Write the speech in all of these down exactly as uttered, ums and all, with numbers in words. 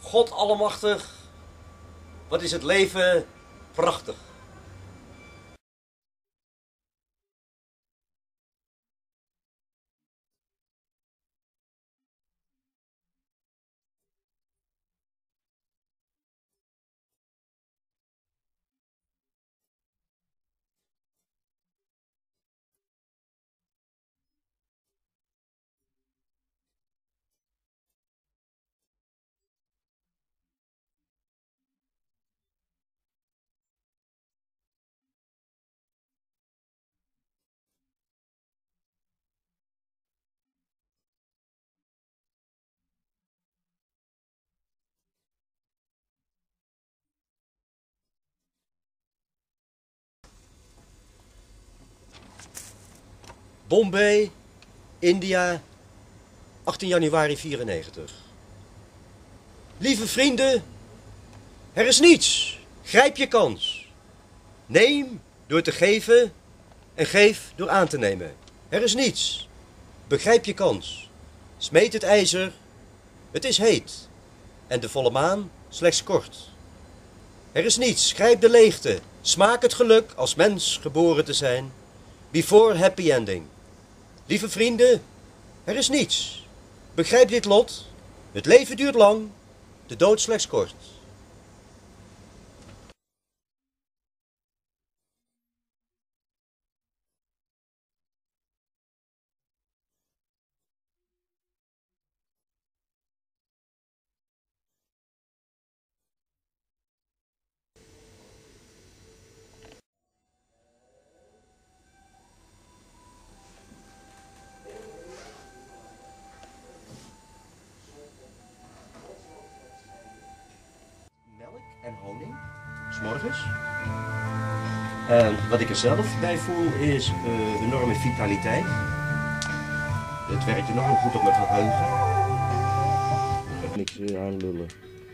God allemachtig, wat is het leven prachtig. Bombay, India, achttien januari vierennegentig. Lieve vrienden, er is niets. Grijp je kans. Neem door te geven en geef door aan te nemen. Er is niets. Begrijp je kans. Smeet het ijzer, het is heet. En de volle maan slechts kort. Er is niets, grijp de leegte. Smaak het geluk als mens geboren te zijn. Before happy ending. Lieve vrienden, er is niets. Begrijp dit lot. Het leven duurt lang, de dood slechts kort. En honing, 's morgens. En wat ik er zelf bij voel is uh, enorme vitaliteit. Het werkt enorm goed op mijn geheugen. Ik heb niks uh, aanlullen.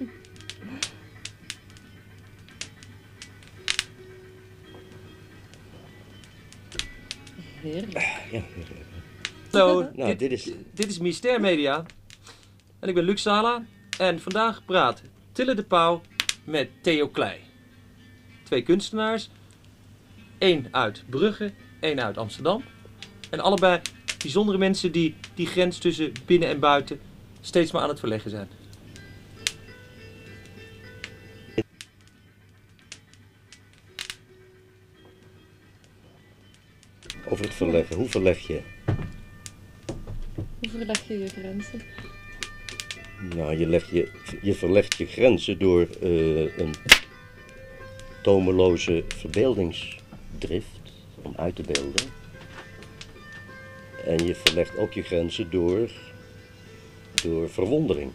Heerlijk. Ja. Hallo, Nou, dit, dit is... dit is Myster Media. En ik ben Luc Sala. En vandaag praat Tille dePauw met Theo Kley. Twee kunstenaars. Eén uit Brugge, één uit Amsterdam. En allebei bijzondere mensen die die grens tussen binnen en buiten steeds maar aan het verleggen zijn. Over het verleggen. Hoe verleg je? Hoe verleg je je grenzen? Nou, je, legt je, je verlegt je grenzen door uh, een tomeloze verbeeldingsdrift om uit te beelden. En je verlegt ook je grenzen door, door verwondering.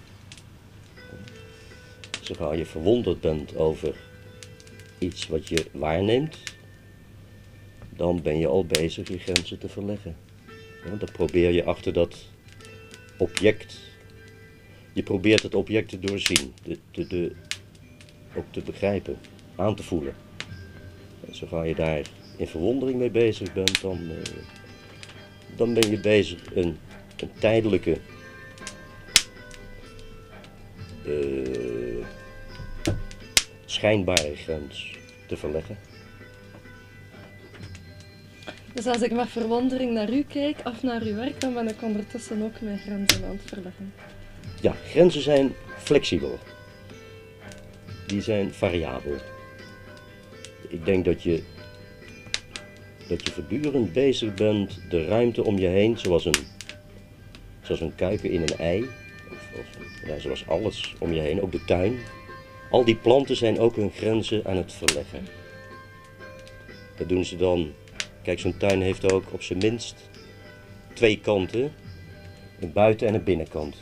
Zodra je verwonderd bent over iets wat je waarneemt, dan ben je al bezig je grenzen te verleggen. Ja, dan probeer je achter dat object, je probeert het object te doorzien, de, de, de, ook te begrijpen, aan te voelen. En zodra je daar in verwondering mee bezig bent, dan, uh, dan ben je bezig een, een tijdelijke uh, schijnbare grens te verleggen. Dus als ik met verwondering naar u kijk of naar uw werk, dan ben ik ondertussen ook mijn grenzen aan het verleggen. Ja, grenzen zijn flexibel. Die zijn variabel. Ik denk dat je, dat je voortdurend bezig bent de ruimte om je heen, zoals een, zoals een kuiken in een ei, of, of, ja, zoals alles om je heen, ook de tuin. Al die planten zijn ook hun grenzen aan het verleggen. Dat doen ze dan. Kijk, zo'n tuin heeft ook op zijn minst twee kanten, een buiten- en een binnenkant.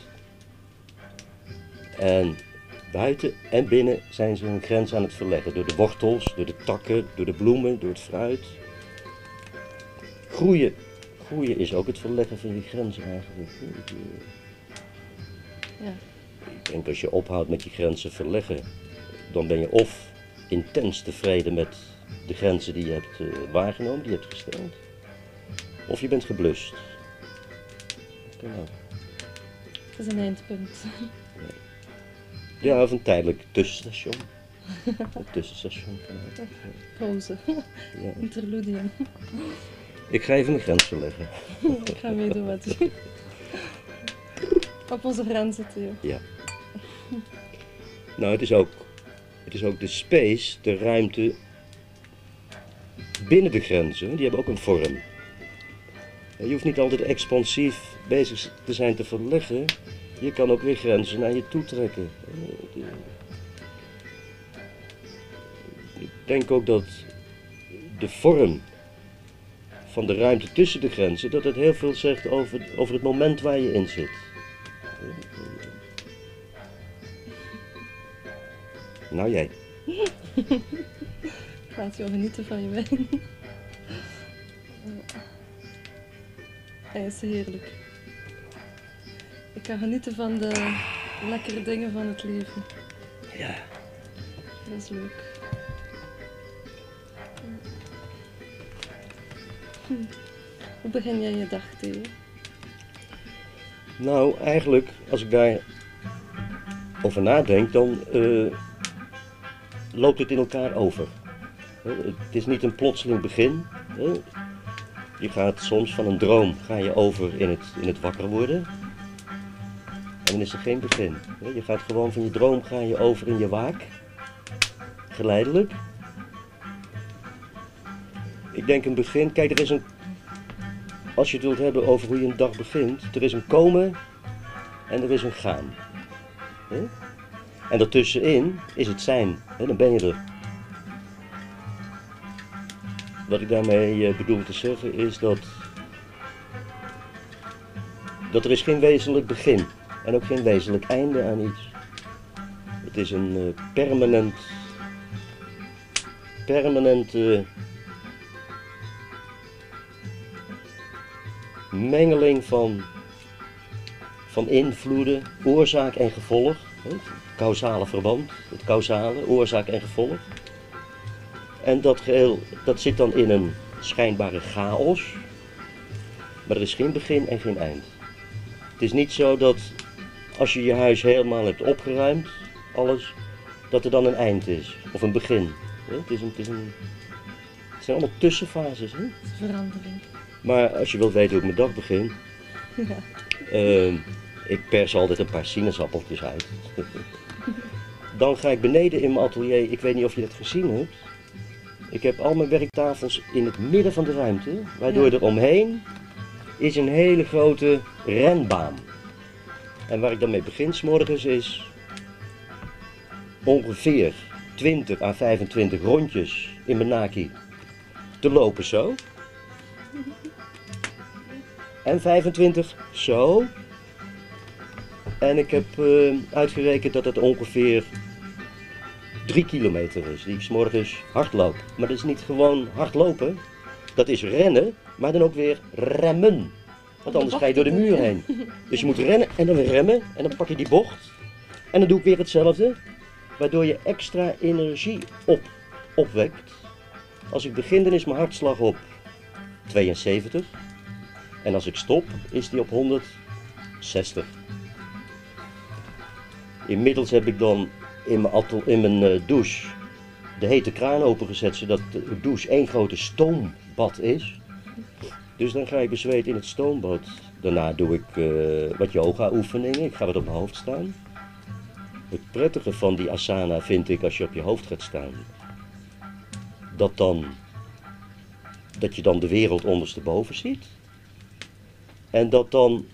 En buiten en binnen zijn ze hun grens aan het verleggen, door de wortels, door de takken, door de bloemen, door het fruit. Groeien, groeien is ook het verleggen van je grenzen eigenlijk. Ja. Ik denk als je ophoudt met je grenzen verleggen, dan ben je of intens tevreden met de grenzen die je hebt uh, waargenomen, die je hebt gesteld. Of je bent geblust. Dat kan ook. Het is een eindpunt. Ja, of een tijdelijk tussenstation. Een tussenstation. Ja. Pauze. Ja. Interludium. Ik ga even mijn grenzen leggen. Ik ga meedoen met u. Op onze grenzen, Theo. Ja. Nou, het is ook, het is ook de space, de ruimte binnen de grenzen. Die hebben ook een vorm. Je hoeft niet altijd expansief bezig te zijn te verleggen. Je kan ook weer grenzen naar je toe trekken. Ik denk ook dat de vorm van de ruimte tussen de grenzen, dat het heel veel zegt over, over het moment waar je in zit. Nou jij. Ik laat jou genieten van je wijn. Hij is heerlijk. Ik kan genieten van de lekkere dingen van het leven. Ja. Dat is leuk. Hm. Hoe begin jij je dag, Theo? Nou, eigenlijk, als ik daar over nadenk, dan uh, loopt het in elkaar over. Uh, het is niet een plotseling begin. Uh, je gaat soms van een droom ga je over in het, in het wakker worden. En dan is er geen begin. Uh, je gaat gewoon van je droom ga je over in je waak. Geleidelijk. Ik denk een begin, kijk, er is een, als je het wilt hebben over hoe je een dag begint, er is een komen en er is een gaan. He? En daartussenin is het zijn, he? Dan ben je er. Wat ik daarmee bedoel te zeggen is dat, dat er is geen wezenlijk begin en ook geen wezenlijk einde aan iets. Het is een uh, permanent, permanent uh, mengeling van, van invloeden, oorzaak en gevolg, het causale verband, het causale, oorzaak en gevolg. En dat geheel, dat zit dan in een schijnbare chaos, maar er is geen begin en geen eind. Het is niet zo dat als je je huis helemaal hebt opgeruimd, alles, dat er dan een eind is, of een begin. Het, is een, het, is een, het zijn allemaal tussenfases. Hè? Verandering. Maar als je wilt weten hoe ik mijn dag begin, Ja. uh, ik pers altijd een paar sinaasappeltjes uit. Dan ga ik beneden in mijn atelier, ik weet niet of je dat gezien hebt. Ik heb al mijn werktafels in het midden van de ruimte, waardoor Ja. er omheen is een hele grote renbaan. En waar ik dan mee begin 's morgens is ongeveer twintig à vijfentwintig rondjes in mijn naki te lopen zo. En vijfentwintig zo. En ik heb uh, uitgerekend dat het ongeveer drie kilometer is die ik 's morgens hard loop. Maar dat is niet gewoon hardlopen, dat is rennen, maar dan ook weer remmen. Want anders ga je door de muur heen. Dus je moet rennen en dan weer remmen en dan pak je die bocht. En dan doe ik weer hetzelfde, waardoor je extra energie op, opwekt. Als ik begin dan is mijn hartslag op tweeënzeventig. En als ik stop is die op honderdzestig. Inmiddels heb ik dan in mijn, atel, in mijn uh, douche de hete kraan opengezet, zodat de douche één grote stoombad is. Dus dan ga ik bezweet in het stoombad. Daarna doe ik uh, wat yoga oefeningen, ik ga wat op mijn hoofd staan. Het prettige van die asana vind ik als je op je hoofd gaat staan, dat, dan, dat je dan de wereld ondersteboven ziet. En dat dan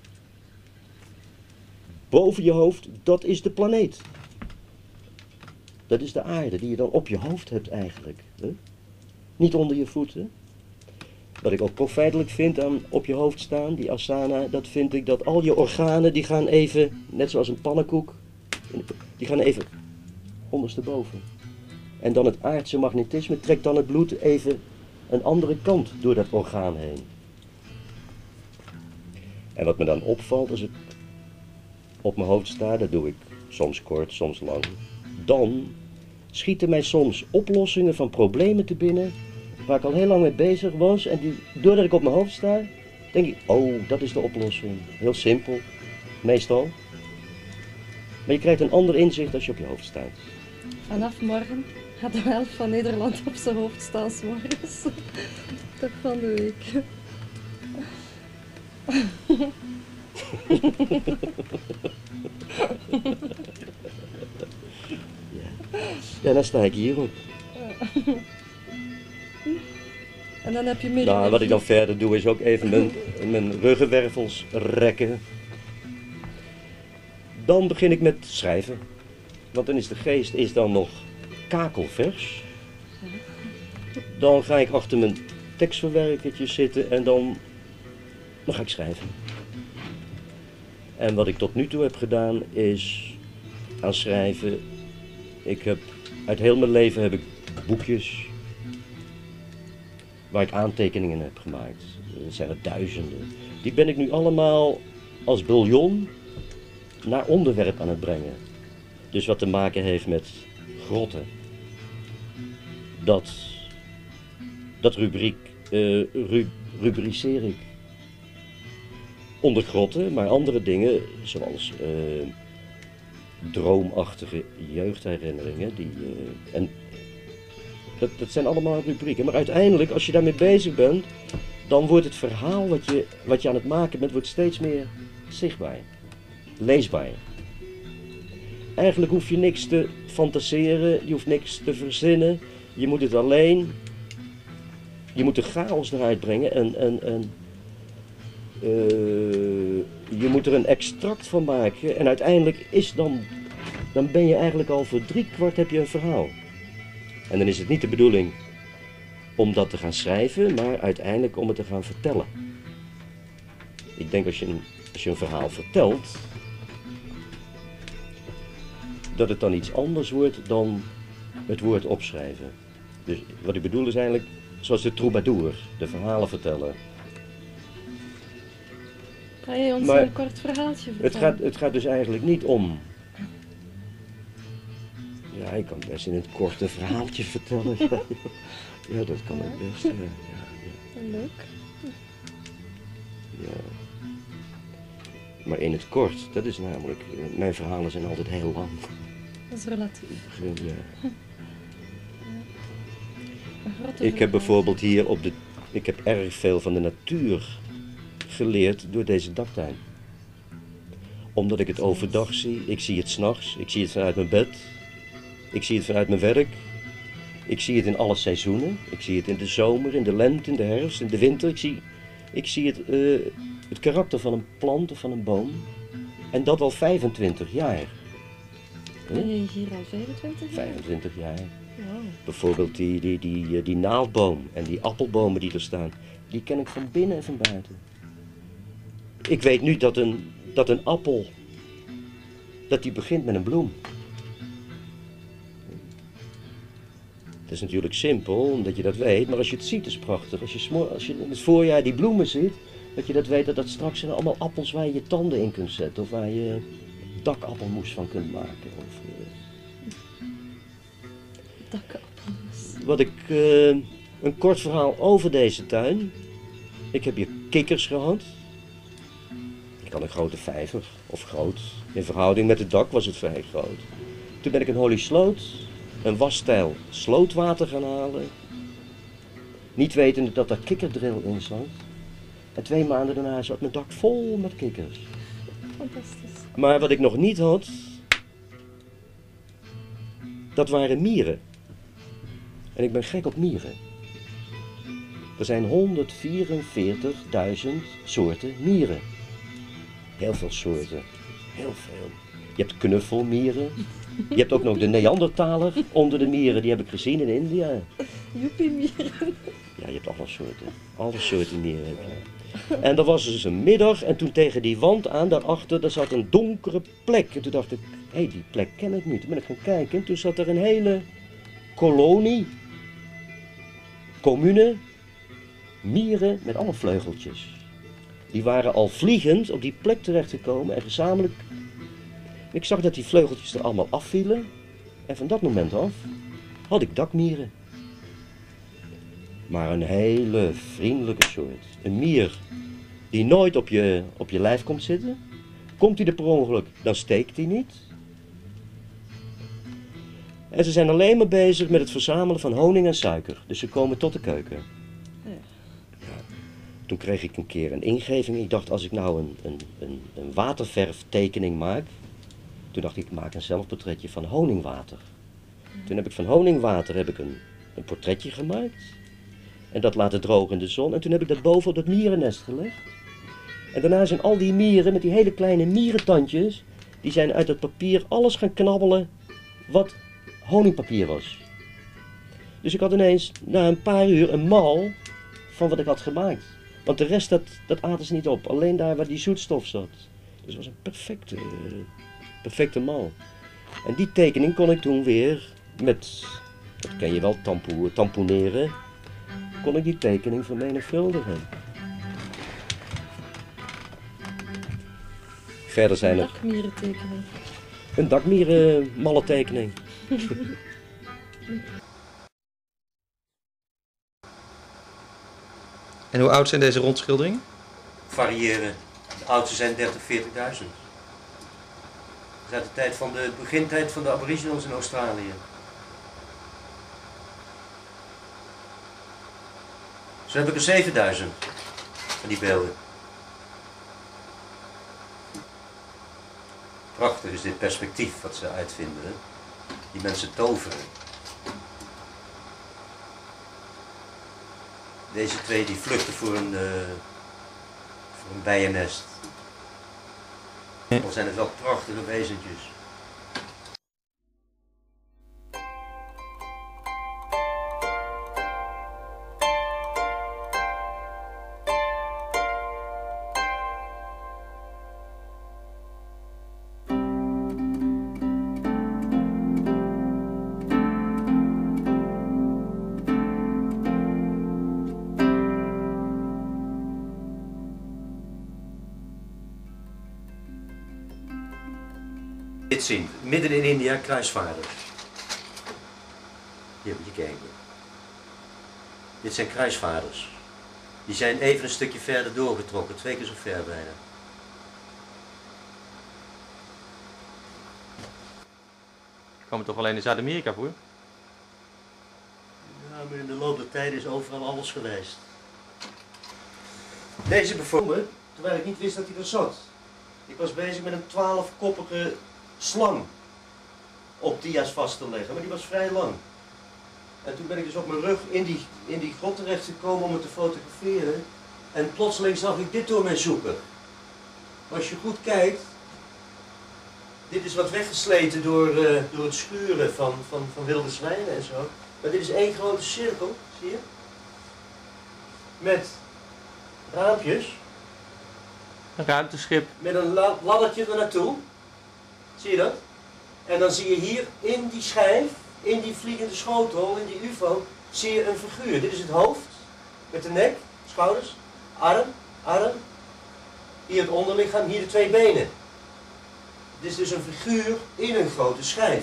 boven je hoofd, dat is de planeet. Dat is de aarde die je dan op je hoofd hebt eigenlijk. Hè? Niet onder je voeten. Wat ik ook profijtelijk vind aan op je hoofd staan, die asana, dat vind ik dat al je organen die gaan even, net zoals een pannenkoek, die gaan even ondersteboven. En dan het aardse magnetisme trekt dan het bloed even een andere kant door dat orgaan heen. En wat me dan opvalt als ik op mijn hoofd sta, dat doe ik soms kort, soms lang. Dan schieten mij soms oplossingen van problemen te binnen waar ik al heel lang mee bezig was. En die, doordat ik op mijn hoofd sta, denk ik, oh, dat is de oplossing. Heel simpel, meestal. Maar je krijgt een ander inzicht als je op je hoofd staat. Vanaf morgen gaat de helft van Nederland op zijn hoofd staan 's morgens. Dag van de week. Ja. Ja, dan sta ik hierop. En dan heb je meer Nou, wat energie. ik dan verder doe is ook even mijn, mijn ruggenwervels rekken. Dan begin ik met schrijven. Want dan is de geest is dan nog kakelvers. Dan ga ik achter mijn tekstverwerkertjes zitten en dan, dan ga ik schrijven. En wat ik tot nu toe heb gedaan is aan schrijven. Ik heb, uit heel mijn leven heb ik boekjes waar ik aantekeningen heb gemaakt. Er zijn er duizenden. Die ben ik nu allemaal als bouillon naar onderwerp aan het brengen. Dus wat te maken heeft met grotten. Dat, dat rubriek, uh, ru, rubriceer ik onder grotten, maar andere dingen zoals uh, droomachtige jeugdherinneringen. Die, uh, en dat, dat zijn allemaal rubrieken. Maar uiteindelijk, als je daarmee bezig bent, dan wordt het verhaal wat je, wat je aan het maken bent, wordt steeds meer zichtbaar, leesbaar. Eigenlijk hoef je niks te fantaseren, je hoeft niks te verzinnen. Je moet het alleen, je moet de chaos eruit brengen en, en, en uh, je moet er een extract van maken. En uiteindelijk is dan, dan ben je eigenlijk al voor drie kwart heb je een verhaal. En dan is het niet de bedoeling om dat te gaan schrijven, maar uiteindelijk om het te gaan vertellen. Ik denk als je een, als je een verhaal vertelt, dat het dan iets anders wordt dan het woord opschrijven. Dus wat ik bedoel is eigenlijk zoals de troubadour, de verhalen vertellen. Ga je ons Maar een kort verhaaltje vertellen? Het gaat, het gaat dus eigenlijk niet om... Ja, ik kan best in het kort een verhaaltje vertellen. Ja, dat kan ook best. Ja, ja, ja. Leuk. Ja. Maar in het kort, dat is namelijk... Mijn verhalen zijn altijd heel lang. Dat is relatief. Ja. Een grote Ik verhaal. heb bijvoorbeeld hier op de... Ik heb erg veel van de natuur geleerd door deze daktuin. Omdat ik het overdag zie, ik zie het 's nachts, ik zie het vanuit mijn bed, ik zie het vanuit mijn werk. Ik zie het in alle seizoenen. Ik zie het in de zomer, in de lente, in de herfst, in de winter. Ik zie, ik zie het, uh, het karakter van een plant of van een boom. En dat al vijfentwintig jaar. Ben je hier al vijfentwintig jaar? vijfentwintig jaar. Wow. Bijvoorbeeld die, die, die, die naaldboom en die appelbomen die er staan. Die ken ik van binnen en van buiten. Ik weet nu dat een, dat een appel, dat die begint met een bloem. Het is natuurlijk simpel, omdat je dat weet, maar als je het ziet is het prachtig. Als je, smoor, als je in het voorjaar die bloemen ziet, dat je dat weet dat dat straks zijn allemaal appels waar je je tanden in kunt zetten. Of waar je dakappelmoes van kunt maken. Of, uh... Dakappelmoes. Wat ik, uh, een kort verhaal over deze tuin. Ik heb hier kikkers gehad. Ik had een grote vijver, of groot. In verhouding met het dak was het vrij groot. Toen ben ik een holy sloot, een wasstijl slootwater gaan halen. Niet wetende dat daar kikkerdril in zat. En twee maanden daarna zat mijn dak vol met kikkers. Fantastisch. Maar wat ik nog niet had, dat waren mieren. En ik ben gek op mieren. Er zijn honderdvierenveertigduizend soorten mieren. Heel veel soorten. Heel veel. Je hebt knuffelmieren. Je hebt ook nog de Neandertaler onder de mieren. Die heb ik gezien in India. Joepie-mieren. Ja, je hebt alle soorten. Alle soorten mieren heb je. En er was dus een middag en toen tegen die wand aan, daarachter, daar zat een donkere plek. En toen dacht ik, hé, hey, die plek ken ik niet. Toen ben ik gaan kijken en toen zat er een hele kolonie, commune, mieren met alle vleugeltjes. Die waren al vliegend op die plek terechtgekomen en gezamenlijk. Ik zag dat die vleugeltjes er allemaal afvielen. En van dat moment af had ik dakmieren. Maar een hele vriendelijke soort. Een mier die nooit op je, op je lijf komt zitten. Komt hij er per ongeluk, dan steekt hij niet. En ze zijn alleen maar bezig met het verzamelen van honing en suiker. Dus ze komen tot de keuken. Ja. Ja. Toen kreeg ik een keer een ingeving. Ik dacht, als ik nou een, een, een, een waterverftekening maak. Toen dacht ik, ik maak een zelfportretje van honingwater. Toen heb ik van honingwater heb ik een, een portretje gemaakt. En dat laten drogen in de zon. En toen heb ik dat boven op dat mierennest gelegd. En daarna zijn al die mieren met die hele kleine mierentandjes. Die zijn uit het papier alles gaan knabbelen wat honingpapier was. Dus ik had ineens na een paar uur een mal van wat ik had gemaakt. Want de rest dat, dat aten ze niet op. Alleen daar waar die zoetstof zat. Dus het was een perfecte, perfecte mal. En die tekening kon ik toen weer met, dat ken je wel, tampo, tamponeren. Kon ik die tekening vermenigvuldigen. Verder zijn er... Dakmierentekening. Een dakmierenmalle tekening. En hoe oud zijn deze rondschilderingen? Variëren. De oudste zijn dertig, veertigduizend. Dat is uit de tijd van de begintijd van de aboriginals in Australië. Zo heb ik er zevenduizend van die beelden. Prachtig is dit perspectief wat ze uitvinden. Hè? Die mensen toveren. Deze twee die vluchten voor een, uh, voor een bijennest. Dan zijn het wel prachtige wezentjes. Dit zien, midden in India, kruisvaarders. Hier moet je kijken. Dit zijn kruisvaarders. Die zijn even een stukje verder doorgetrokken, twee keer zo ver bijna. Komen toch alleen in Zuid-Amerika voor? Ja, maar in de loop der tijd is overal alles geweest. Deze bijvoorbeeld, terwijl ik niet wist dat hij er zat. Ik was bezig met een twaalfkoppige slang op dia's vast te leggen, maar die was vrij lang. En toen ben ik dus op mijn rug in die, in die grot terecht gekomen om het te fotograferen. En plotseling zag ik dit door mijn zoeker. Maar als je goed kijkt, dit is wat weggesleten door, uh, door het schuren van, van, van wilde zwijnen en zo. Maar dit is één grote cirkel, zie je? Met raampjes. Een ruimteschip. Met een la laddertje er naartoe. Zie je dat? En dan zie je hier in die schijf, in die vliegende schotel, in die U F O, zie je een figuur. Dit is het hoofd, met de nek, schouders, arm, arm. Hier het onderlichaam, hier de twee benen. Dit is dus een figuur in een grote schijf.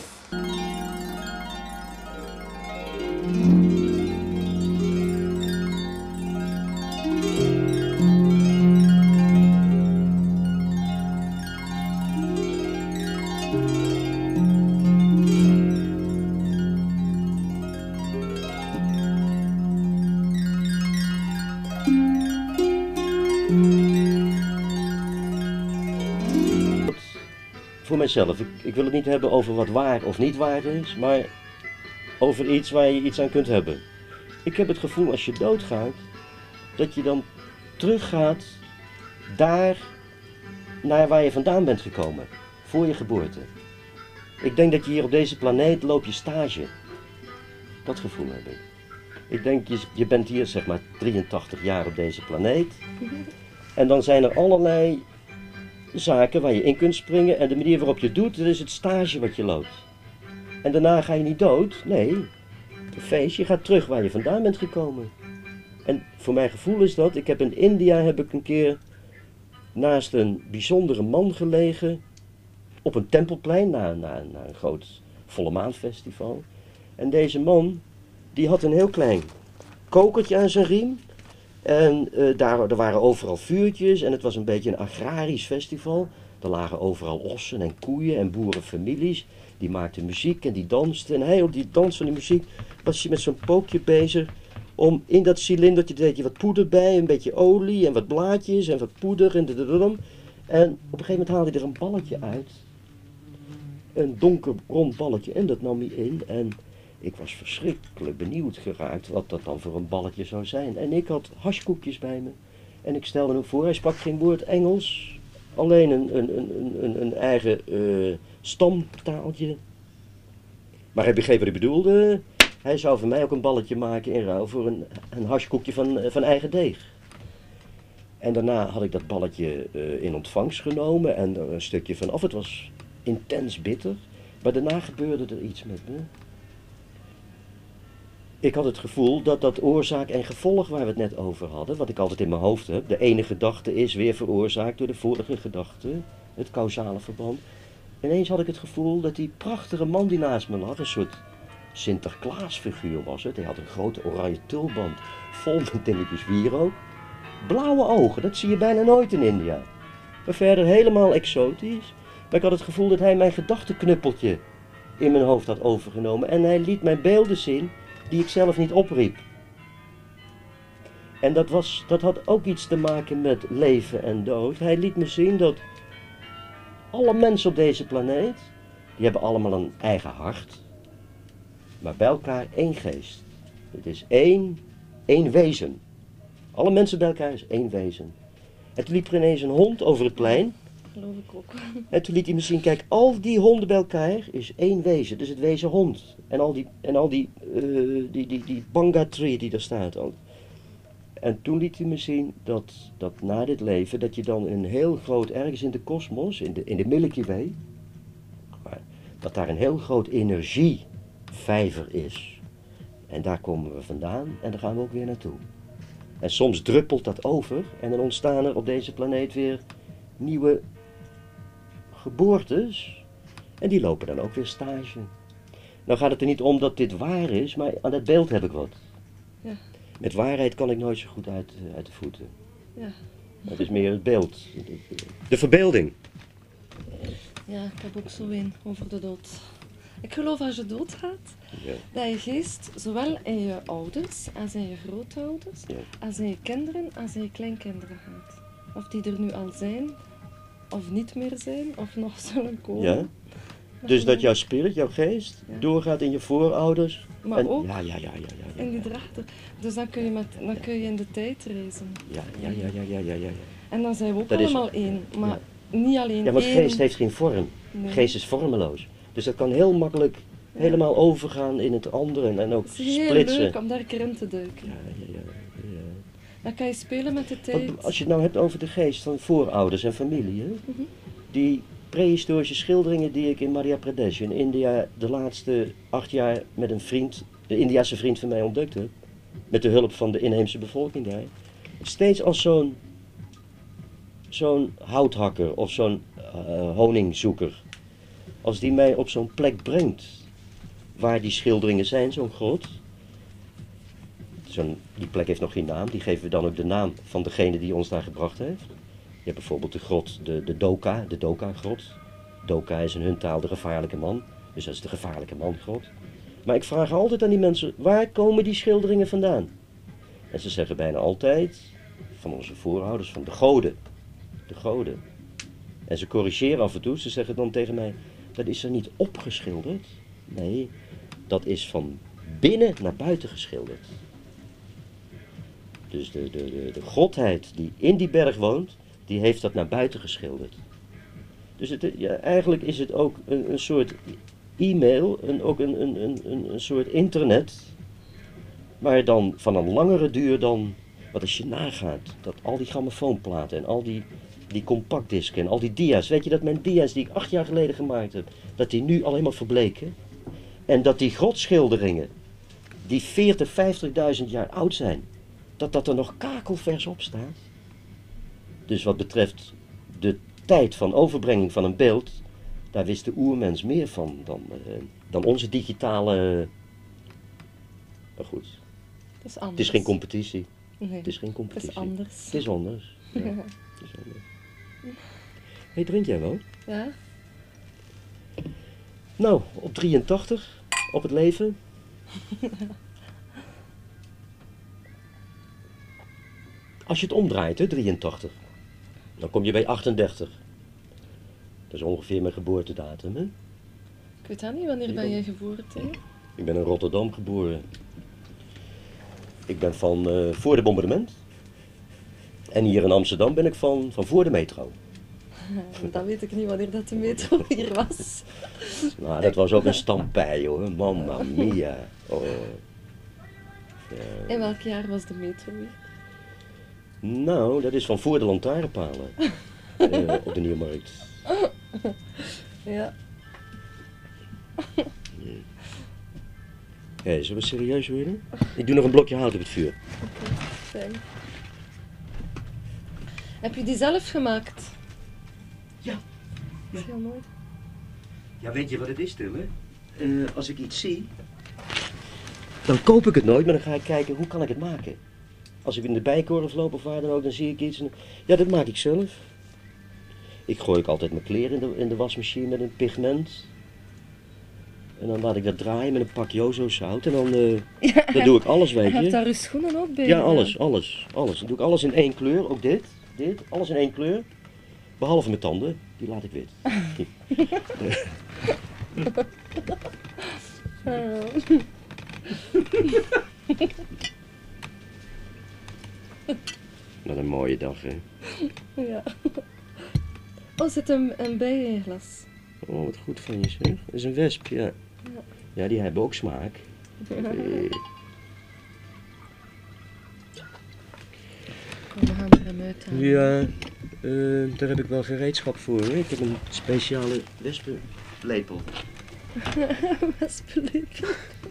Voor mijzelf, ik, ik wil het niet hebben over wat waar of niet waar is, maar over iets waar je iets aan kunt hebben. Ik heb het gevoel als je doodgaat, dat je dan teruggaat daar naar waar je vandaan bent gekomen, voor je geboorte. Ik denk dat je hier op deze planeet loop je stage. Dat gevoel heb ik. Ik denk, je, je bent hier zeg maar drieëntachtig jaar op deze planeet. En dan zijn er allerlei zaken waar je in kunt springen en de manier waarop je het doet, dat is het stage wat je loopt. En daarna ga je niet dood, nee, een feest, je gaat terug waar je vandaan bent gekomen. En voor mijn gevoel is dat, ik heb in India heb ik een keer naast een bijzondere man gelegen, op een tempelplein, na, na, na een groot volle maanfestival. En deze man, die had een heel klein kokertje aan zijn riem. En uh, daar er waren overal vuurtjes en het was een beetje een agrarisch festival. Er lagen overal ossen en koeien en boerenfamilies. Die maakten muziek en die dansten. En hij op die dans van die muziek was hij met zo'n pookje bezig. Om in dat cilindertje deed je wat poeder bij, een beetje olie en wat blaadjes en wat poeder en dadadadam. En op een gegeven moment haalde hij er een balletje uit. Een donker rond balletje en dat nam hij in. En ik was verschrikkelijk benieuwd geraakt wat dat dan voor een balletje zou zijn. En ik had hashkoekjes bij me. En ik stelde hem voor, hij sprak geen woord Engels. Alleen een, een, een, een, een eigen uh, stamtaaltje. Maar hij begreep wat ik bedoelde. Hij zou voor mij ook een balletje maken in ruil voor een, een hashkoekje van, van eigen deeg. En daarna had ik dat balletje uh, in ontvangst genomen en er een stukje van af. Het was intens bitter. Maar daarna gebeurde er iets met me. Ik had het gevoel dat dat oorzaak en gevolg waar we het net over hadden, wat ik altijd in mijn hoofd heb, de ene gedachte is weer veroorzaakt door de vorige gedachte, het causale verband. Ineens had ik het gevoel dat die prachtige man die naast me lag, een soort Sinterklaasfiguur was het. Hij had een grote oranje tulband vol met dingetjes wierook. Blauwe ogen, dat zie je bijna nooit in India. Maar verder helemaal exotisch. Maar ik had het gevoel dat hij mijn gedachtenknuppeltje in mijn hoofd had overgenomen. En hij liet mij beelden zien die ik zelf niet opriep. En dat, was, dat had ook iets te maken met leven en dood. Hij liet me zien dat alle mensen op deze planeet, die hebben allemaal een eigen hart. Maar bij elkaar één geest. Het is één, één wezen. Alle mensen bij elkaar is één wezen. En toen liep er ineens een hond over het plein. Geloof ik ook. En toen liet hij me zien, kijk, al die honden bij elkaar is één wezen. Dus het wezen hond. En al die, en al die, uh, die, die, die banga tree die daar staat. Ook. En toen liet hij me zien dat, dat na dit leven, dat je dan een heel groot, ergens in de kosmos, in de, in de Milky Way, dat daar een heel groot energievijver is. En daar komen we vandaan en daar gaan we ook weer naartoe. En soms druppelt dat over en dan ontstaan er op deze planeet weer nieuwe geboortes. En die lopen dan ook weer stage. Nou gaat het er niet om dat dit waar is, maar aan dat beeld heb ik wat. Ja. Met waarheid kan ik nooit zo goed uit, uit de voeten. Ja. Het is meer het beeld. De verbeelding. Ja, ik heb ook zo een over de dood. Ik geloof als je doodgaat, ja, dat je geest zowel in je ouders, als in je grootouders, ja, als in je kinderen, als in je kleinkinderen gaat. Of die er nu al zijn, of niet meer zijn, of nog zullen komen. Ja. Dus dat jouw spirit, jouw geest, ja, doorgaat in je voorouders. Maar en, ook ja, ja, ja, ja, ja, ja, in die drachten. Dus dan kun je, met, dan kun je in de tijd reizen. Ja, ja, ja, ja, ja, ja, ja. En dan zijn we ook dat allemaal is, één. Maar ja, niet alleen één. Ja, want één geest heeft geen vorm. Nee. Geest is vormeloos. Dus dat kan heel makkelijk, ja, helemaal overgaan in het andere en, en ook splitsen. Het is heel leuk om daar een keer in te duiken. Ja, ja, ja, ja. Dan kan je spelen met de tijd. Want als je het nou hebt over de geest van voorouders en familie, hè, mm-hmm, die prehistorische schilderingen die ik in Madhya Pradesh in India de laatste acht jaar met een vriend, de Indiase vriend van mij ontdekt heb, met de hulp van de inheemse bevolking daar, steeds als zo'n zo'n houthakker of zo'n uh, honingzoeker, als die mij op zo'n plek brengt waar die schilderingen zijn, zo'n grot. Zo'n, die plek heeft nog geen naam, die geven we dan ook de naam van degene die ons daar gebracht heeft. Je hebt bijvoorbeeld de grot, de, de Doka, de Doka-grot. Doka is in hun taal de gevaarlijke man, dus dat is de gevaarlijke man-grot. Maar ik vraag altijd aan die mensen, waar komen die schilderingen vandaan? En ze zeggen bijna altijd, van onze voorouders, van de goden. De goden. En ze corrigeren af en toe, ze zeggen dan tegen mij, dat is er niet opgeschilderd. Nee, dat is van binnen naar buiten geschilderd. Dus de, de, de, de godheid die in die berg woont, die heeft dat naar buiten geschilderd. Dus het, ja, eigenlijk is het ook een, een soort e-mail, een, ook een, een, een, een soort internet, maar dan van een langere duur dan, wat als je nagaat, dat al die grammofoonplaten en al die, die compactdisken en al die dia's, weet je dat mijn dia's die ik acht jaar geleden gemaakt heb, dat die nu alleen maar verbleken? En dat die grotschilderingen, die veertig, vijftigduizend jaar oud zijn, dat dat er nog kakelvers op staat. Dus wat betreft de tijd van overbrenging van een beeld, daar wist de oermens meer van dan, uh, dan onze digitale... Maar goed, het is anders. Het is geen competitie. Nee, het is geen competitie. Het is anders. Het is anders. Ja, het is anders. Hey, drink jij wel? Ja. Nou, op drieëntachtig, op het leven. Als je het omdraait, hè, drieëntachtig, dan kom je bij achtendertig. Dat is ongeveer mijn geboortedatum, hè? Ik weet dat niet, wanneer ben je geboren, Theo? Ik ben in Rotterdam geboren. Ik ben van uh, voor de bombardement. En hier in Amsterdam ben ik van, van voor de metro. Dan weet ik niet wanneer dat de metro hier was. Nou, dat was ook een stampij, hoor. Mamma mia. Oh. Ja. In welk jaar was de metro hier? Nou, dat is van voor de lantaarnpalen. uh, op de Nieuwmarkt. Ja. Hé, hey, zullen we serieus worden? Ik doe nog een blokje hout op het vuur. Oké, okay, fijn. Heb je die zelf gemaakt? Ja. Dat is heel mooi. Ja, weet je wat het is, Tille? Uh, als ik iets zie, dan koop ik het nooit, maar dan ga ik kijken hoe kan ik het maken. Als ik in de Bijenkorf loop of waar dan ook, dan zie ik iets en ja, dat maak ik zelf. Ik gooi ook altijd mijn kleren in de, in de wasmachine met een pigment. En dan laat ik dat draaien met een pak Jozo zout en dan, uh, ja, dan doe ik alles, weet je. Je hebt daar je schoenen ook bij. Ja, alles, alles, alles. Dan doe ik alles in één kleur, ook dit, dit, alles in één kleur. Behalve mijn tanden, die laat ik wit. Wat een mooie dag, hè? Ja. Oh, zit een, een bij in je glas. Oh, wat goed van je, zeg. Dat is een wesp, ja. Ja, ja, die hebben ook smaak. Ja. Uh. Kom, we gaan er hem uithalen. Ja, uh, daar heb ik wel gereedschap voor, hè. Ik heb een speciale wespenlepel. Wespenlepel.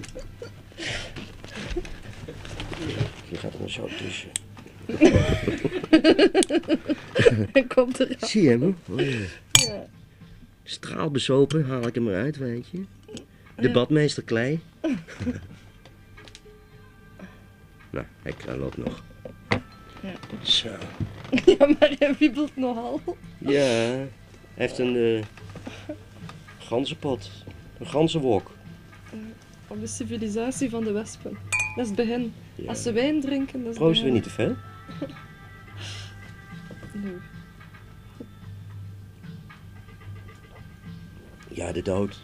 Je gaat er maar zo tussen. Hij komt er. Zie je hem, hoor? Oh, ja. Ja. Straalbezopen haal ik hem eruit, weet je. De badmeester Kley. Nou, hij loopt nog. Ja. Zo. Ja, maar hij wiebelt nogal. Ja, hij heeft een uh, ganzenpot. Een ganzenwok. Uh, op de civilisatie van de wespen. Dat is het begin. Ja. Als ze wijn drinken, dat is Proosten we niet te ver? Nee. Ja, de dood.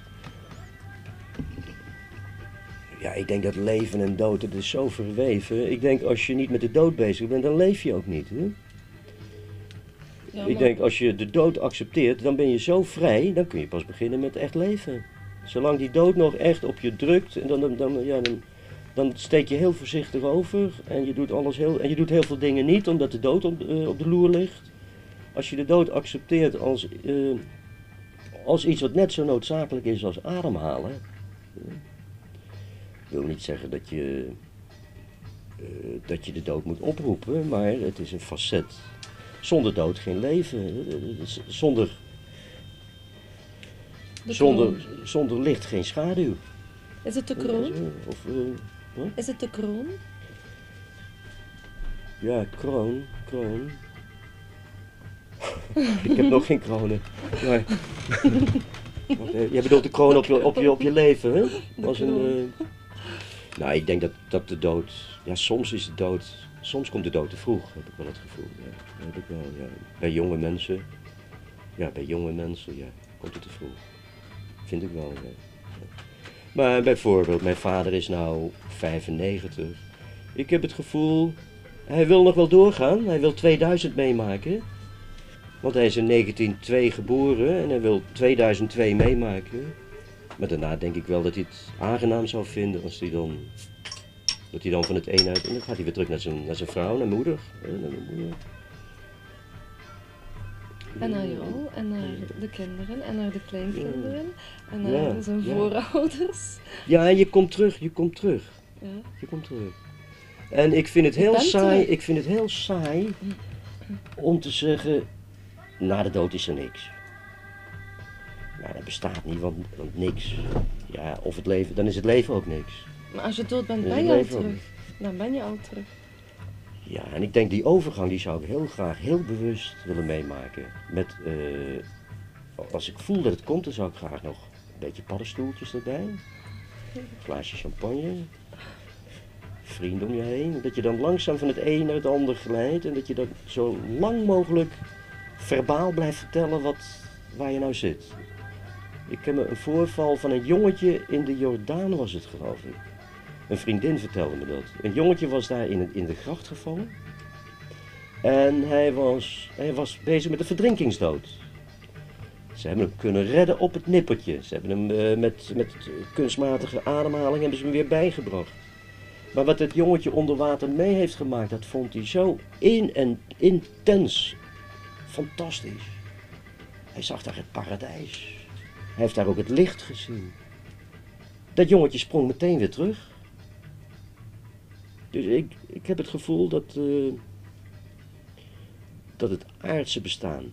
Ja, ik denk dat leven en dood, dat is zo verweven. Ik denk, als je niet met de dood bezig bent, dan leef je ook niet. Hè? Ja, maar... Ik denk, als je de dood accepteert, dan ben je zo vrij, dan kun je pas beginnen met echt leven. Zolang die dood nog echt op je drukt, en dan, dan, dan, ja, dan, dan steek je heel voorzichtig over. En je doet, alles heel, en je doet heel veel dingen niet, omdat de dood op, uh, op de loer ligt. Als je de dood accepteert als... Uh, Als iets wat net zo noodzakelijk is als ademhalen. Ik wil niet zeggen dat je, uh, dat je de dood moet oproepen, maar het is een facet. Zonder dood geen leven. Zonder, zonder, zonder licht geen schaduw. Is het de kroon? Of, uh, huh? Is het de kroon? Ja, kroon, kroon. Ik heb nog geen kronen. Maar... Jij bedoelt de kroon op je, op je, op je leven, hè? Als een, uh... Nou, ik denk dat, dat de dood... Ja, soms is de dood... Soms komt de dood te vroeg, heb ik wel het gevoel. Ja, dat heb ik wel, ja. Bij jonge mensen... Ja, bij jonge mensen, ja, komt het te vroeg. Vind ik wel, ja. Maar bijvoorbeeld, mijn vader is nou vijfennegentig. Ik heb het gevoel... Hij wil nog wel doorgaan. Hij wil tweeduizend meemaken. Want hij is in negentien twee geboren en hij wil tweeduizend twee meemaken. Maar daarna denk ik wel dat hij het aangenaam zou vinden als hij dan... Dat hij dan van het een uit... En dan gaat hij weer terug naar zijn, naar zijn vrouw, naar moeder. Naar mijn moeder. En naar jou, en naar de kinderen, en naar de kleinkinderen, en naar ja, zijn ja. voorouders. Ja, en je komt terug, je komt terug. Ja. Je komt terug. En ik vind het heel saai, ik vind het heel saai om te zeggen... Na de dood is er niks. Nou, dat bestaat niet, want, want niks. Ja, of het leven, dan is het leven ook niks. Maar als je dood bent, ben je al terug. Dan ben je al terug. Ja, en ik denk die overgang die zou ik heel graag, heel bewust willen meemaken. Met, uh, als ik voel dat het komt, dan zou ik graag nog een beetje paddenstoeltjes erbij. Een glaasje champagne. Vrienden om je heen. Dat je dan langzaam van het een naar het ander glijdt. En dat je dan zo lang mogelijk verbaal blijft vertellen wat, waar je nou zit. Ik ken me een voorval van een jongetje in de Jordaan was het, geloof ik. Een vriendin vertelde me dat. Een jongetje was daar in, in de gracht gevallen. En hij was, hij was bezig met de verdrinkingsdood. Ze hebben hem kunnen redden op het nippertje. Ze hebben hem uh, met, met kunstmatige ademhaling hebben ze hem weer bijgebracht. Maar wat het jongetje onder water mee heeft gemaakt, dat vond hij zo in en intens fantastisch. Hij zag daar het paradijs. Hij heeft daar ook het licht gezien. Dat jongetje sprong meteen weer terug. Dus ik, ik heb het gevoel dat, uh, dat het aardse bestaan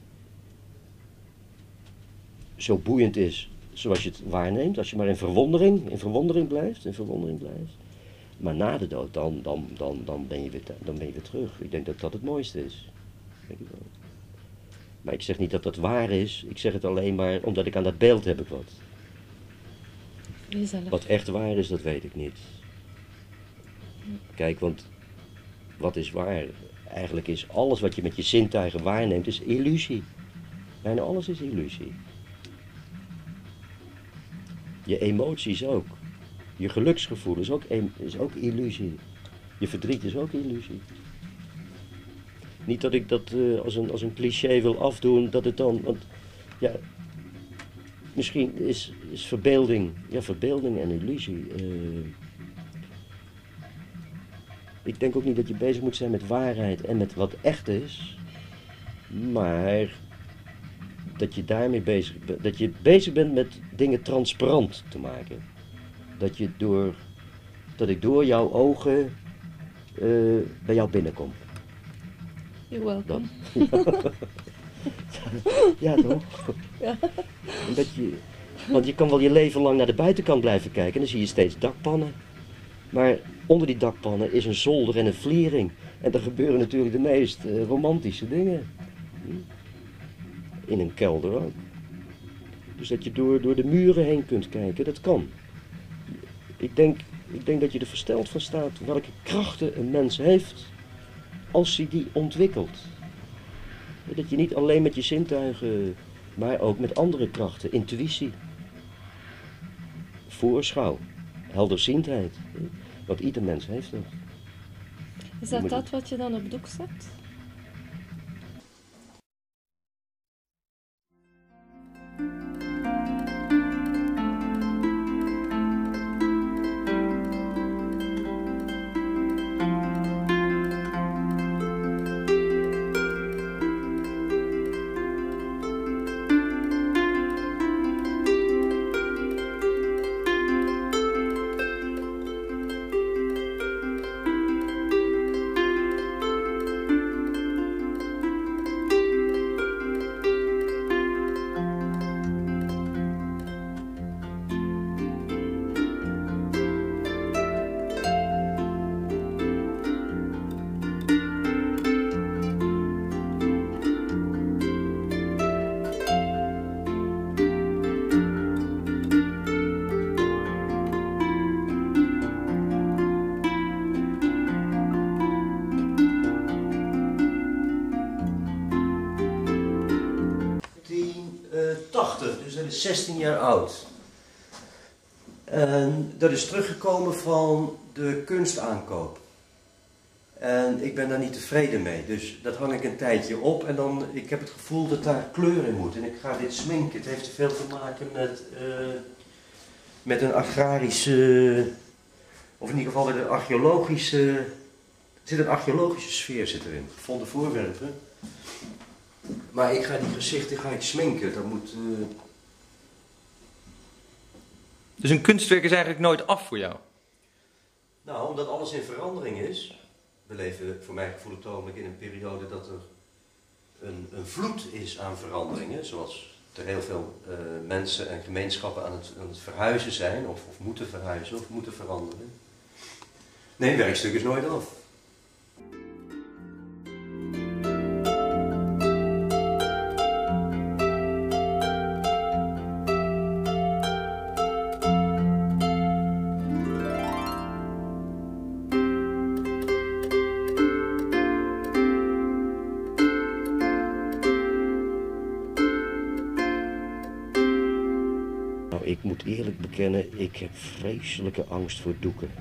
zo boeiend is zoals je het waarneemt. Als je maar in verwondering, in verwondering blijft, in verwondering blijft. Maar na de dood, dan, dan, dan, dan, ben je weer, dan ben je weer terug. Ik denk dat dat het mooiste is. Denk ik wel. Maar ik zeg niet dat dat waar is. Ik zeg het alleen maar omdat ik aan dat beeld heb ik wat. Wat echt waar is, dat weet ik niet. Kijk, want wat is waar? Eigenlijk is alles wat je met je zintuigen waarneemt, is illusie. Bijna alles is illusie. Je emoties ook. Je geluksgevoel is ook, is ook illusie. Je verdriet is ook illusie. Niet dat ik dat uh, als, een, als een cliché wil afdoen, dat het dan... Want, ja, misschien is, is verbeelding, ja, verbeelding en illusie. Uh, ik denk ook niet dat je bezig moet zijn met waarheid en met wat echt is. Maar dat je daarmee bezig bent, dat je bezig bent met dingen transparant te maken. Dat, je door, dat ik door jouw ogen uh, bij jou binnenkom. You're welcome. Dat, ja, toch? Ja. Dat je, want je kan wel je leven lang naar de buitenkant blijven kijken en dan zie je steeds dakpannen. Maar onder die dakpannen is een zolder en een vliering. En er gebeuren natuurlijk de meest uh, romantische dingen. In een kelder ook. Dus dat je door, door de muren heen kunt kijken, dat kan. Ik denk, ik denk dat je er versteld van staat welke krachten een mens heeft als hij die ontwikkelt. Dat je niet alleen met je zintuigen, maar ook met andere krachten, intuïtie, voorschouw, helderziendheid. Want ieder mens heeft dat. Is dat dat wat je dan op doek zet? Dus dat is zestien jaar oud. En dat is teruggekomen van de kunstaankoop. En ik ben daar niet tevreden mee. Dus dat hang ik een tijdje op en dan, ik heb het gevoel dat daar kleur in moet. En ik ga dit sminken. Het heeft te veel te maken met, uh, met een agrarische, of in ieder geval met een archeologische, er zit een archeologische sfeer zit erin. Gevonden voorwerpen. Maar ik ga die gezichten ga ik sminken. Dat moet... Uh... Dus een kunstwerk is eigenlijk nooit af voor jou? Nou, omdat alles in verandering is. We leven voor mijn gevoel op het ogenblik in een periode dat er een, een vloed is aan veranderingen. Zoals er heel veel uh, mensen en gemeenschappen aan het, aan het verhuizen zijn. Of, of moeten verhuizen of moeten veranderen. Nee, een werkstuk is nooit af. moet eerlijk bekennen, ik heb vreselijke angst voor doeken.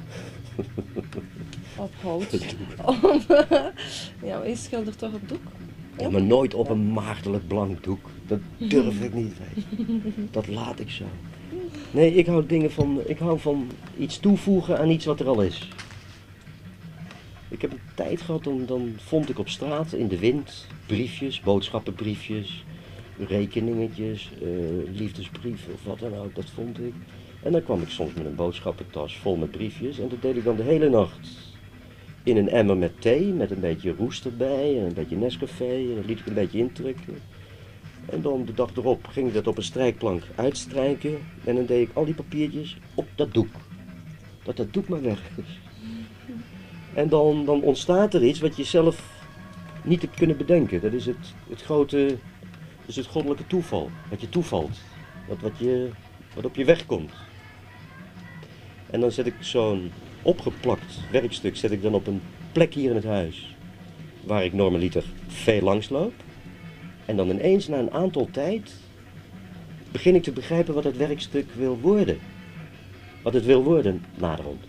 Op hout. Ja, maar je schildert toch op doek? Ja, maar nooit op een maagdelijk blank doek. Dat durf ik niet. Dat laat ik zo. Nee, ik hou dingen van, ik hou van iets toevoegen aan iets wat er al is. Ik heb een tijd gehad, dan, dan vond ik op straat in de wind briefjes, boodschappenbriefjes, rekeningetjes, uh, liefdesbrieven of wat dan ook, dat vond ik. En dan kwam ik soms met een boodschappentas vol met briefjes en dat deed ik dan de hele nacht in een emmer met thee, met een beetje roest erbij en een beetje Nescafé en dat liet ik een beetje intrekken. En dan de dag erop ging ik dat op een strijkplank uitstrijken en dan deed ik al die papiertjes op dat doek. Dat dat doek maar weg is. En dan, dan ontstaat er iets wat je zelf niet hebt kunnen bedenken. Dat is het, het grote, dat is het goddelijke toeval. Wat je toevalt. Wat, wat, je, wat op je weg komt. En dan zet ik zo'n opgeplakt werkstuk zet ik dan op een plek hier in het huis. Waar ik normaliter veel langs loop. En dan ineens na een aantal tijd begin ik te begrijpen wat het werkstuk wil worden. Wat het wil worden naderhand.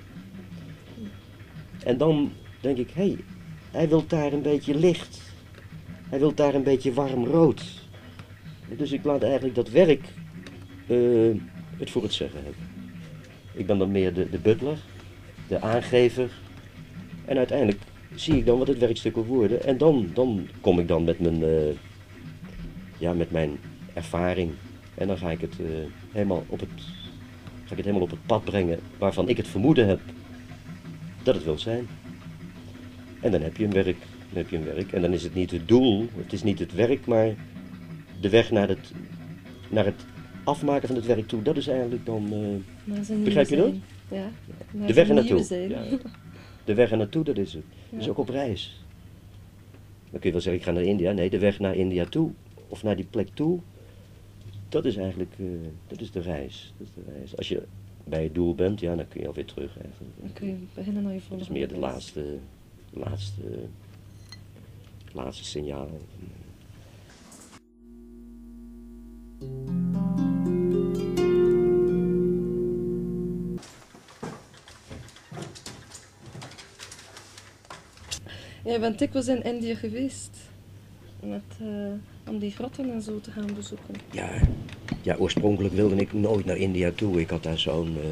En dan denk ik, hé, hey, hij wil daar een beetje licht. Hij wil daar een beetje warm rood. Dus ik laat eigenlijk dat werk uh, het voor het zeggen hebben. Ik ben dan meer de, de butler, de aangever. En uiteindelijk zie ik dan wat het werkstuk wil worden. En dan, dan kom ik dan met mijn, uh, ja, met mijn ervaring. En dan ga ik het, uh, helemaal op het, ga ik het helemaal op het pad brengen waarvan ik het vermoeden heb dat het wil zijn. En dan heb je een werk, dan heb je een werk. En dan is het niet het doel, het is niet het werk, maar de weg naar het, naar het afmaken van het werk toe, dat is eigenlijk dan, uh, begrijp je dat? Ja, de weg er naartoe. Ja. De weg er naartoe, dat is het. Ja. Dus ook op reis. Dan kun je wel zeggen, ik ga naar India. Nee, de weg naar India toe, of naar die plek toe, dat is eigenlijk, uh, dat is de reis. Dat is de reis. Als je bij het doel bent, ja, dan kun je alweer terug eigenlijk. Dan kun je beginnen naar je volgende. Dat is meer de laatste, laatste, laatste signaal. Jij bent dikwijls in Indië geweest, met, uh, om die grotten en zo te gaan bezoeken. Ja, ja, oorspronkelijk wilde ik nooit naar India toe. Ik had daar zo'n, uh,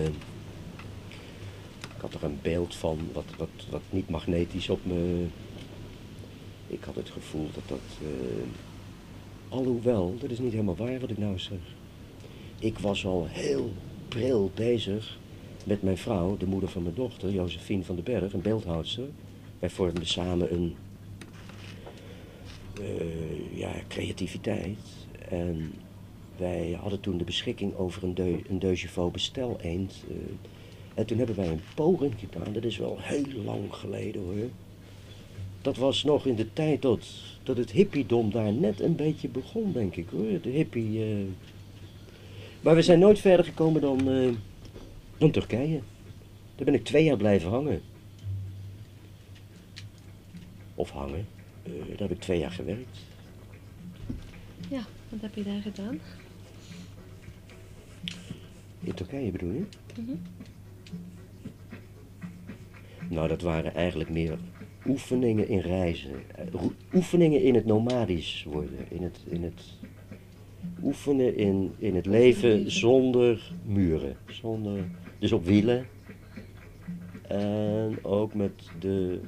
ik had er een beeld van wat, wat, wat niet magnetisch op me. Ik had het gevoel dat dat, uh, alhoewel, dat is niet helemaal waar wat ik nou zeg. Ik was al heel pril bezig met mijn vrouw, de moeder van mijn dochter, Josephine van den Berg, een beeldhoudster. Wij vormden samen een uh, ja, creativiteit en wij hadden toen de beschikking over een, de, een deux chevaux bestel-eend. Uh, en toen hebben wij een poging gedaan, dat is wel heel lang geleden hoor. Dat was nog in de tijd dat, dat het hippiedom daar net een beetje begon, denk ik hoor. De hippie. Uh... Maar we zijn nooit verder gekomen dan, uh, dan Turkije. Daar ben ik twee jaar blijven hangen. Of hangen. Uh, daar heb ik twee jaar gewerkt. Ja, wat heb je daar gedaan? In Turkije bedoel je? Mm-hmm. Nou, dat waren eigenlijk meer oefeningen in reizen. Oefeningen in het nomadisch worden. In het, in het oefenen in, in het leven zonder muren. Zonder, dus op wielen. En ook met de,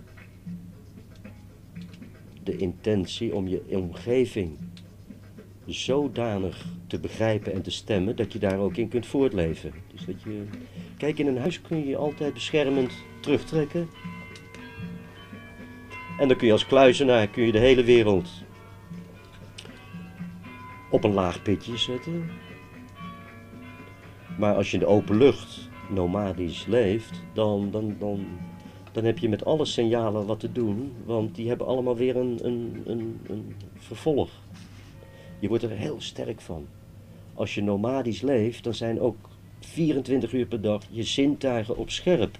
de intentie om je omgeving zodanig te begrijpen en te stemmen dat je daar ook in kunt voortleven. Dus dat je, kijk, in een huis kun je je altijd beschermend terugtrekken. En dan kun je als kluizenaar kun je de hele wereld op een laag pitje zetten. Maar als je in de open lucht nomadisch leeft, dan, dan, dan, dan heb je met alle signalen wat te doen, want die hebben allemaal weer een, een, een, een vervolg. Je wordt er heel sterk van. Als je nomadisch leeft, dan zijn ook vierentwintig uur per dag je zintuigen op scherp.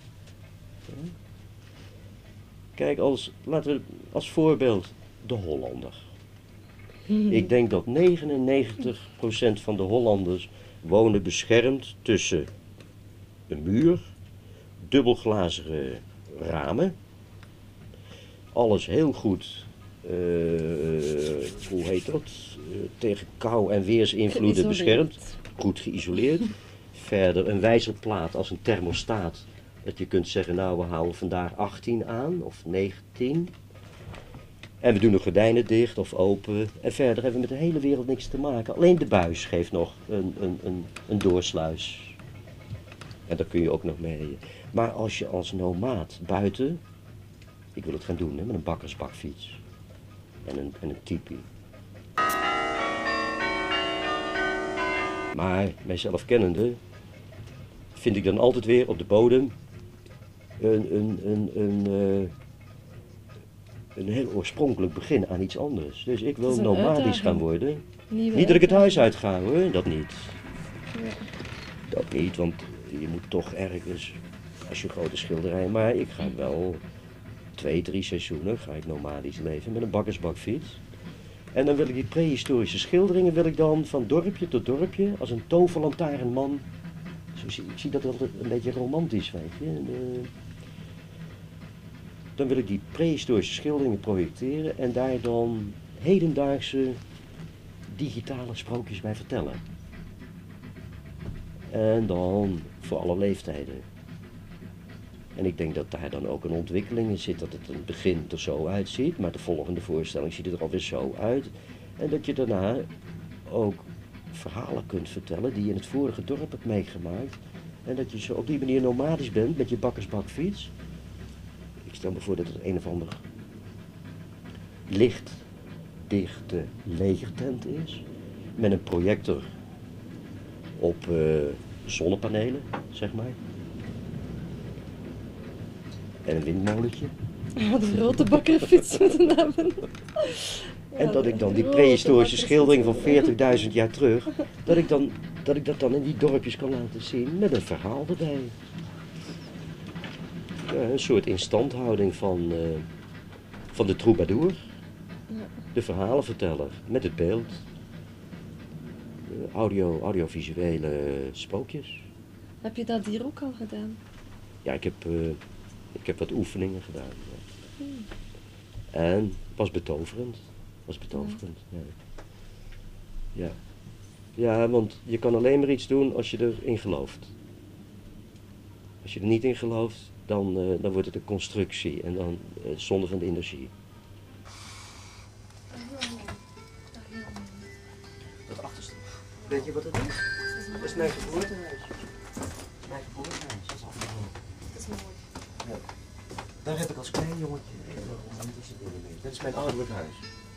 Kijk, als, laten we als voorbeeld de Hollander. Ik denk dat negenennegentig procent van de Hollanders wonen beschermd tussen een muur, dubbelglazige ramen. Alles heel goed, uh, hoe heet dat, uh, tegen kou en weersinvloeden beschermd. Goed geïsoleerd. Verder een wijzerplaat als een thermostaat. Dat je kunt zeggen, nou we houden vandaag achttien aan of negentien. En we doen de gordijnen dicht of open. En verder hebben we met de hele wereld niks te maken. Alleen de buis geeft nog een, een, een, een doorsluis. En daar kun je ook nog mee. Maar als je als nomaat buiten... Ik wil het gaan doen hè, met een bakkersbakfiets. En een, en een tipi. Maar mijzelf kennende... vind ik dan altijd weer op de bodem... een, een, een, een, uh, een heel oorspronkelijk begin aan iets anders. Dus ik wil nomadisch uitdaging. gaan worden. Nieuwe niet dat ik het huis uitga hoor, dat niet. Ja. Dat niet, want je moet toch ergens, als je grote schilderij, maar ik ga wel twee, drie seizoenen ga ik nomadisch leven met een bakkersbakfiets. En dan wil ik die prehistorische schilderingen wil ik dan van dorpje tot dorpje, als een toverlantaarnman. Zo zie, ik zie dat altijd een beetje romantisch, weet je. De, dan wil ik die prehistorische schilderingen projecteren en daar dan hedendaagse digitale sprookjes bij vertellen. En dan voor alle leeftijden. En ik denk dat daar dan ook een ontwikkeling in zit, dat het in het begin er zo uitziet, maar de volgende voorstelling ziet er alweer zo uit. En dat je daarna ook verhalen kunt vertellen die je in het vorige dorp hebt meegemaakt. En dat je zo op die manier nomadisch bent met je bakkersbakfiets. Ik stel me voor dat het een of ander lichtdichte legertent is. Met een projector op uh, zonnepanelen, zeg maar. En een windmolentje. Wat een grote bakkerfiets moeten hebben. En dat ik dan die prehistorische schildering van veertigduizend jaar terug, dat ik, dan, dat ik dat dan in die dorpjes kan laten zien met een verhaal erbij. Ja, een soort instandhouding van, uh, van de troubadour. De verhalenverteller met het beeld. Uh, audio, audiovisuele spookjes. Heb je dat hier ook al gedaan? Ja, ik heb, uh, ik heb wat oefeningen gedaan. Ja. Hmm. En het was betoverend. was betoverend, ja. ja. Ja, want je kan alleen maar iets doen als je erin gelooft. Als je er niet in gelooft, dan, uh, dan wordt het een constructie en dan uh, zonde van de energie. Dat achterste. Weet je wat het is? Dat is mijn geboortehuis. Mijn geboortehuis, dat is afgelopen. Dat is mooi. Ja. Daar heb ik als klein jongetje. Dat is mijn ouderlijk huis.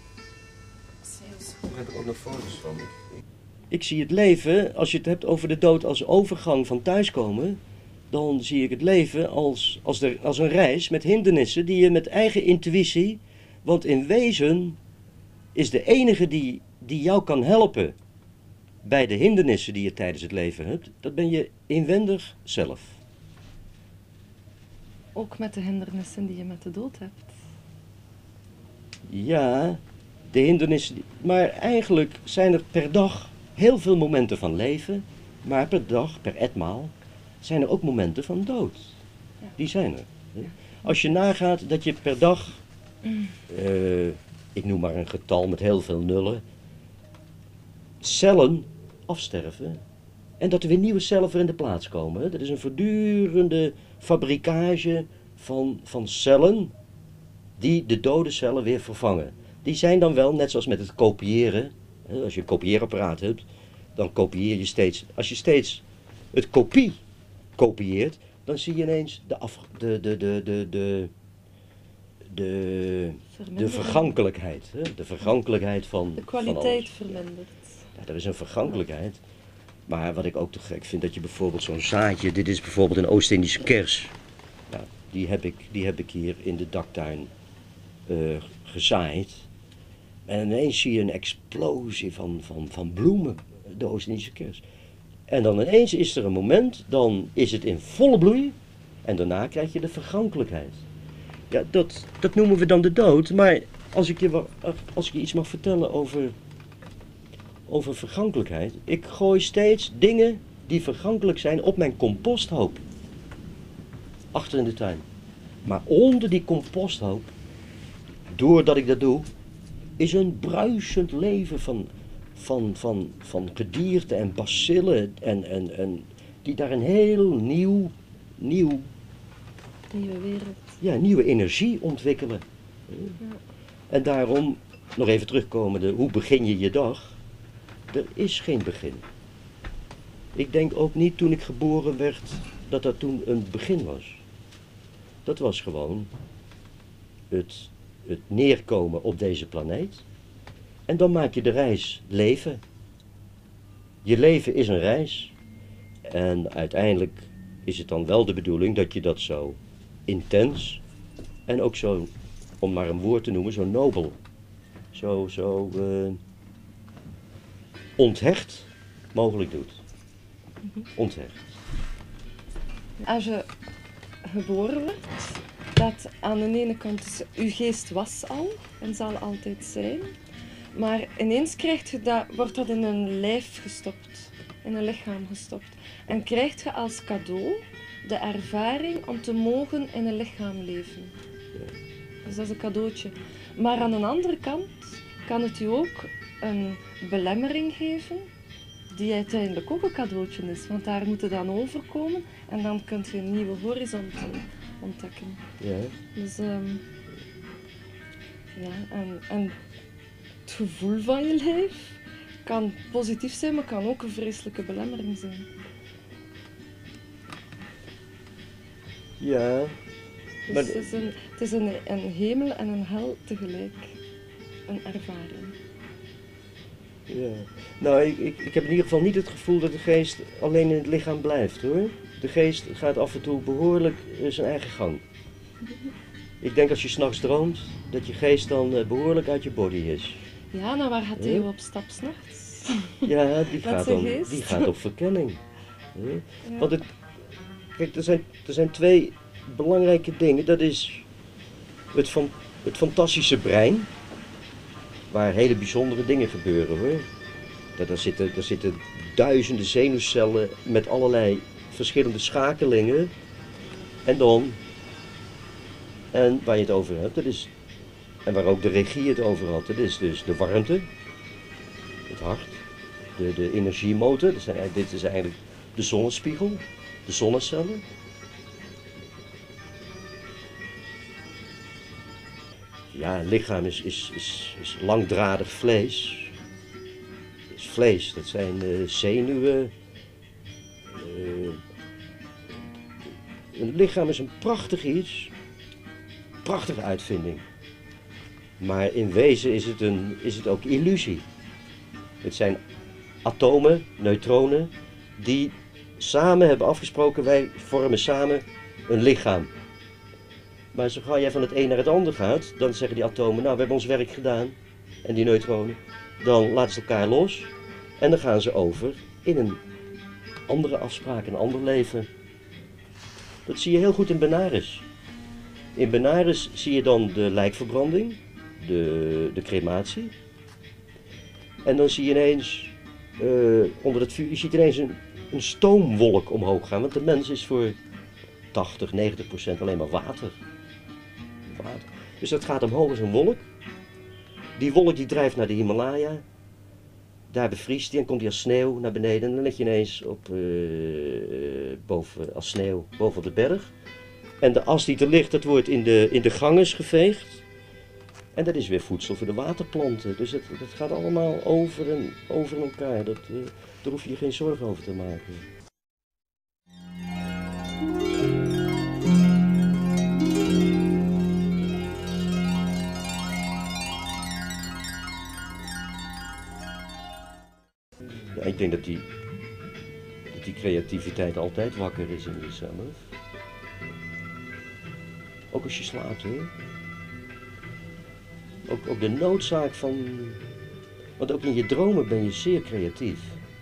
Daar heb ik ook nog foto's van. Ik zie het leven, als je het hebt over de dood als overgang van thuiskomen, dan zie ik het leven als, als, de, als een reis met hindernissen die je met eigen intuïtie, want in wezen is de enige die, die jou kan helpen bij de hindernissen die je tijdens het leven hebt, dat ben je inwendig zelf. Ook met de hindernissen die je met de dood hebt. Ja, de hindernissen, die, maar eigenlijk zijn er per dag heel veel momenten van leven, maar per dag, per etmaal, zijn er ook momenten van dood. Ja. Die zijn er. Hè? Als je nagaat dat je per dag, uh, ik noem maar een getal met heel veel nullen, cellen afsterven en dat er weer nieuwe cellen voor in de plaats komen. Hè? Dat is een voortdurende fabrikage van, van cellen die de dode cellen weer vervangen. Die zijn dan wel, net zoals met het kopiëren, hè? Als je een kopieerapparaat hebt, dan kopieer je steeds, als je steeds het kopie kopieert, dan zie je ineens de, af, de, de, de, de, de, de, de vergankelijkheid. Hè? De vergankelijkheid van de kwaliteit van vermindert. Ja, dat is een vergankelijkheid. Maar wat ik ook te gek vind, dat je bijvoorbeeld zo'n zaadje, dit is bijvoorbeeld een Oost-Indische kers. Nou, die, heb ik, die heb ik hier in de daktuin uh, gezaaid. En ineens zie je een explosie van, van, van bloemen, de Oost-Indische kers. En dan ineens is er een moment, dan is het in volle bloei en daarna krijg je de vergankelijkheid. Ja, dat, dat noemen we dan de dood, maar als ik je, als ik je iets mag vertellen over, over vergankelijkheid. Ik gooi steeds dingen die vergankelijk zijn op mijn composthoop. Achter in de tuin. Maar onder die composthoop, doordat ik dat doe, is een bruisend leven van, van, van, van gedierte en bacillen en, en, en die daar een heel nieuw, nieuw, Nieuwe wereld. ja, nieuwe energie ontwikkelen. Ja. En daarom, nog even terugkomende, hoe begin je je dag? Er is geen begin. Ik denk ook niet toen ik geboren werd dat dat toen een begin was. Dat was gewoon het, het neerkomen op deze planeet. En dan maak je de reis leven. Je leven is een reis. En uiteindelijk is het dan wel de bedoeling dat je dat zo intens en ook zo, om maar een woord te noemen, zo nobel, zo, zo uh, onthecht mogelijk doet. Onthecht. Als je geboren wordt, dat aan de ene kant is, uw geest was al en zal altijd zijn, maar ineens krijg je dat, wordt dat in een lijf gestopt, in een lichaam gestopt. En krijg je als cadeau de ervaring om te mogen in een lichaam leven. Dus dat is een cadeautje. Maar aan de andere kant kan het u ook een belemmering geven, die uiteindelijk ook een cadeautje is. Want daar moet je dan overkomen en dan kun je een nieuwe horizonten ontdekken. Ja. Dus, um, ja, en, en het gevoel van je lijf kan positief zijn, maar kan ook een vreselijke belemmering zijn. Ja. Dus maar... het is, een, het is een, een hemel en een hel tegelijk. Een ervaring. Ja. Nou, ik, ik, ik heb in ieder geval niet het gevoel dat de geest alleen in het lichaam blijft, hoor. De geest gaat af en toe behoorlijk zijn eigen gang. Ik denk als je 's nachts droomt, dat je geest dan uh, behoorlijk uit je body is. Ja, nou waar gaat Theo huh? op stap 's nachts? Ja, die gaat, dan, die gaat op verkenning. Huh? Ja. Want het, kijk, er zijn, er zijn twee belangrijke dingen. Dat is het, van, het fantastische brein, waar hele bijzondere dingen gebeuren, hoor. Dat, daar, zitten, daar zitten duizenden zenuwcellen met allerlei verschillende schakelingen. En dan, en waar je het over hebt, dat is, en waar ook de regie het over had, dat is dus de warmte, het hart, de, de energiemotor, dat zijn, dit is eigenlijk de zonnespiegel, de zonnecellen. Ja, het lichaam is, is, is, is langdradig vlees. Het is vlees, dat zijn uh, zenuwen. Uh, een lichaam is een prachtig iets, prachtige uitvinding. Maar in wezen is het, een, is het ook illusie. Het zijn atomen, neutronen, die samen hebben afgesproken, wij vormen samen een lichaam. Maar zo gauw jij van het een naar het ander gaat, dan zeggen die atomen, nou we hebben ons werk gedaan, en die neutronen, dan laten ze elkaar los en dan gaan ze over in een andere afspraak, een ander leven. Dat zie je heel goed in Benares. In Benares zie je dan de lijkverbranding, de, de crematie. En dan zie je ineens, uh, onder het vuur, je ziet ineens een, een stoomwolk omhoog gaan, want de mens is voor tachtig, negentig procent alleen maar water. water. Dus dat gaat omhoog als een wolk. Die wolk die drijft naar de Himalaya. Daar bevriest die en komt die als sneeuw naar beneden. En dan lig je ineens op, uh, boven, als sneeuw boven op de berg. En de as die er ligt, dat wordt in de, in de ganges geveegd. En dat is weer voedsel voor de waterplanten. Dus het, dat gaat allemaal over en over elkaar. Dat, uh, daar hoef je je geen zorgen over te maken. Ja, ik denk dat die, dat die creativiteit altijd wakker is in jezelf. Ook als je slaapt, hoor. Ook, ook de noodzaak van... Want ook in je dromen ben je zeer creatief.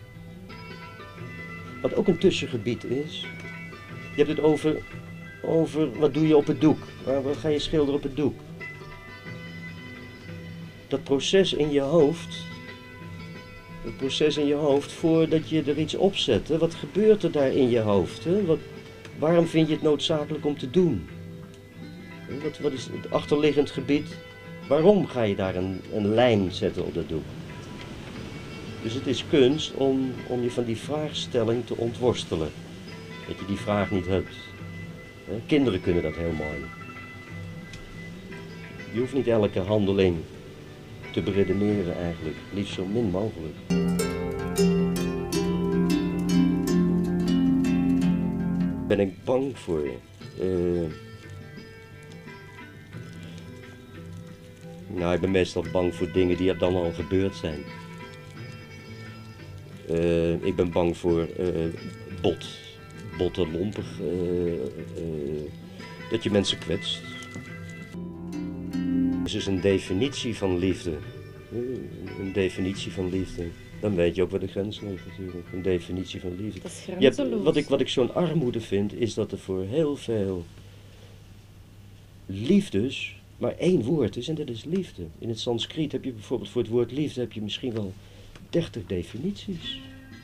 Wat ook een tussengebied is. Je hebt het over, over wat doe je op het doek. Wat ga je schilderen op het doek. Dat proces in je hoofd het proces in je hoofd voordat je er iets op zet. Hè? Wat gebeurt er daar in je hoofd? Hè? Wat, waarom vind je het noodzakelijk om te doen? Wat, wat is het achterliggend gebied? Waarom ga je daar een, een lijn zetten op dat doek? Dus het is kunst om, om je van die vraagstelling te ontworstelen. Dat je die vraag niet hebt. Hè? Kinderen kunnen dat heel mooi. Je hoeft niet elke handeling te beredeneren eigenlijk, liefst zo min mogelijk. Ben ik bang voor? Uh, nou, ik ben meestal bang voor dingen die er dan al gebeurd zijn. Uh, ik ben bang voor uh, bot, botte, lompig, uh, uh, dat je mensen kwetst. Het is een definitie van liefde. Een definitie van liefde. Dan weet je ook waar de grens ligt natuurlijk. Een definitie van liefde. Dat is Je hebt, grenzeloos. wat ik, wat ik zo'n armoede vind, is dat er voor heel veel liefdes maar één woord is en dat is liefde. In het Sanskriet heb je bijvoorbeeld voor het woord liefde heb je misschien wel dertig definities.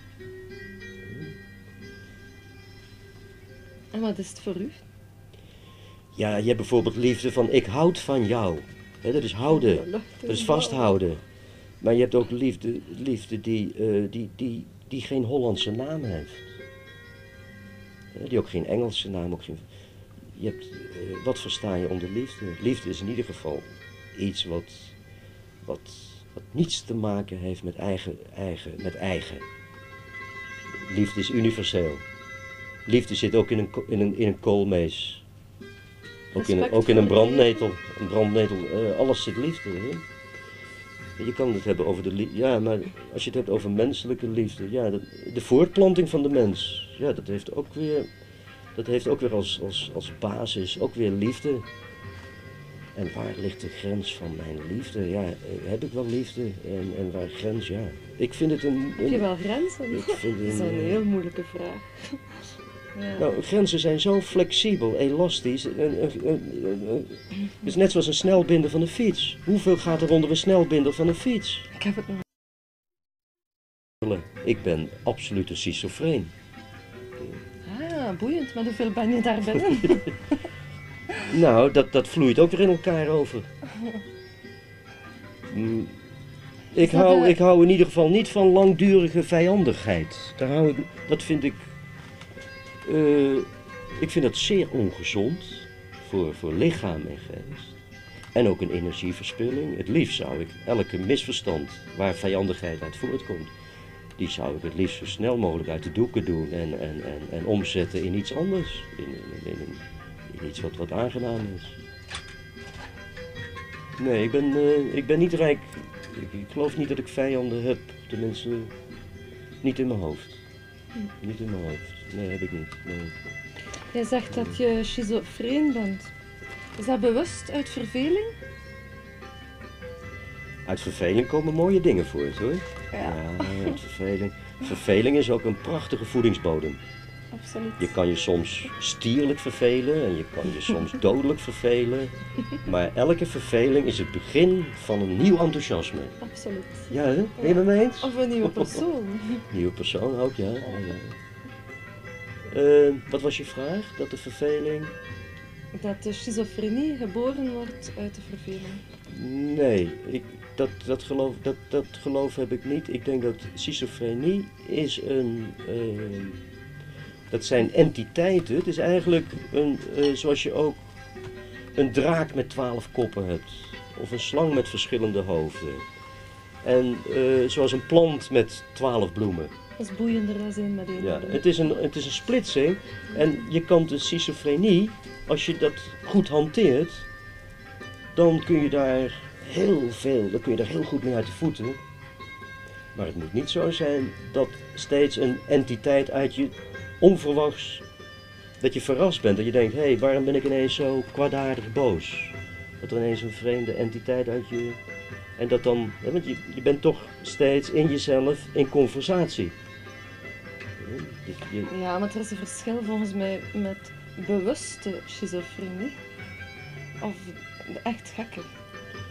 En wat is het voor u? Ja, je hebt bijvoorbeeld liefde van ik houd van jou. He, dat is houden, dat is vasthouden. Maar je hebt ook liefde, liefde die, uh, die, die, die geen Hollandse naam heeft. He, die ook geen Engelse naam, ook geen... Je hebt, uh, wat versta je onder liefde? Liefde is in ieder geval iets wat, wat, wat niets te maken heeft met eigen, eigen, met eigen. Liefde is universeel. Liefde zit ook in een, in een, in een koolmees. Ook in, een, ook in een brandnetel. Een brandnetel, uh, alles zit liefde. Hè? Je kan het hebben over de liefde. Ja, maar als je het hebt over menselijke liefde. Ja, de, de voortplanting van de mens. Ja, dat heeft ook weer, dat heeft ook weer als, als, als basis ook weer liefde. En waar ligt de grens van mijn liefde? Ja, heb ik wel liefde? En, en waar grens? Ja. Ik vind het een... een heb je wel grenzen? Ik vind dat is een heel moeilijke vraag. Ja. Nou, grenzen zijn zo flexibel, elastisch. Het is net zoals een snelbinder van een fiets. Hoeveel gaat er onder een snelbinder van een fiets? Ik heb het nog. Ik ben absoluut een schizofreen. Ah, boeiend. Maar hoeveel ben je daar binnen? Nou, dat, dat vloeit ook weer in elkaar over. Mm. Ik hou, ik hou in ieder geval niet van langdurige vijandigheid. Daar hou ik, dat vind ik... Uh, ik vind dat zeer ongezond voor, voor lichaam en geest. En ook een energieverspilling. Het liefst zou ik elke misverstand waar vijandigheid uit voortkomt, die zou ik het liefst zo snel mogelijk uit de doeken doen en, en, en, en omzetten in iets anders. In, in, in, in iets wat, wat aangenaam is. Nee, ik ben, uh, ik ben niet rijk. Ik, ik geloof niet dat ik vijanden heb. Tenminste, niet in mijn hoofd. Hm. Niet in mijn hoofd. Nee, heb ik niet. Nee. Jij zegt dat je schizofreen bent. Is dat bewust uit verveling? Uit verveling komen mooie dingen voort, hoor. Ja. Ja, uit verveling. Verveling is ook een prachtige voedingsbodem. Absoluut. Je kan je soms stierlijk vervelen en je kan je soms dodelijk vervelen. Maar elke verveling is het begin van een nieuw enthousiasme. Absoluut. Ja, hè? Ben je het mee eens? Of een nieuwe persoon. Nieuwe persoon ook, ja. ja, ja. Uh, wat was je vraag? Dat de verveling... Dat de schizofrenie geboren wordt uit de verveling. Nee, ik, dat, dat, geloof, dat, dat geloof heb ik niet. Ik denk dat schizofrenie is een... Uh, dat zijn entiteiten. Het is eigenlijk een, uh, zoals je ook een draak met twaalf koppen hebt. Of een slang met verschillende hoofden. En uh, zoals een plant met twaalf bloemen. Dat is boeiender dan zijn met één. Ja, het is, een, het is een splitsing. En je kan de schizofrenie, als je dat goed hanteert, dan kun je daar heel veel, dan kun je daar heel goed mee uit de voeten. Maar het moet niet zo zijn dat steeds een entiteit uit je onverwachts, dat je verrast bent. Dat je denkt, hé, hey, waarom ben ik ineens zo kwaadaardig boos? Dat er ineens een vreemde entiteit uit je... En dat dan, want je, je bent toch steeds in jezelf in conversatie. Je... Ja, maar er is een verschil volgens mij met bewuste schizofrenie of de echt gekke.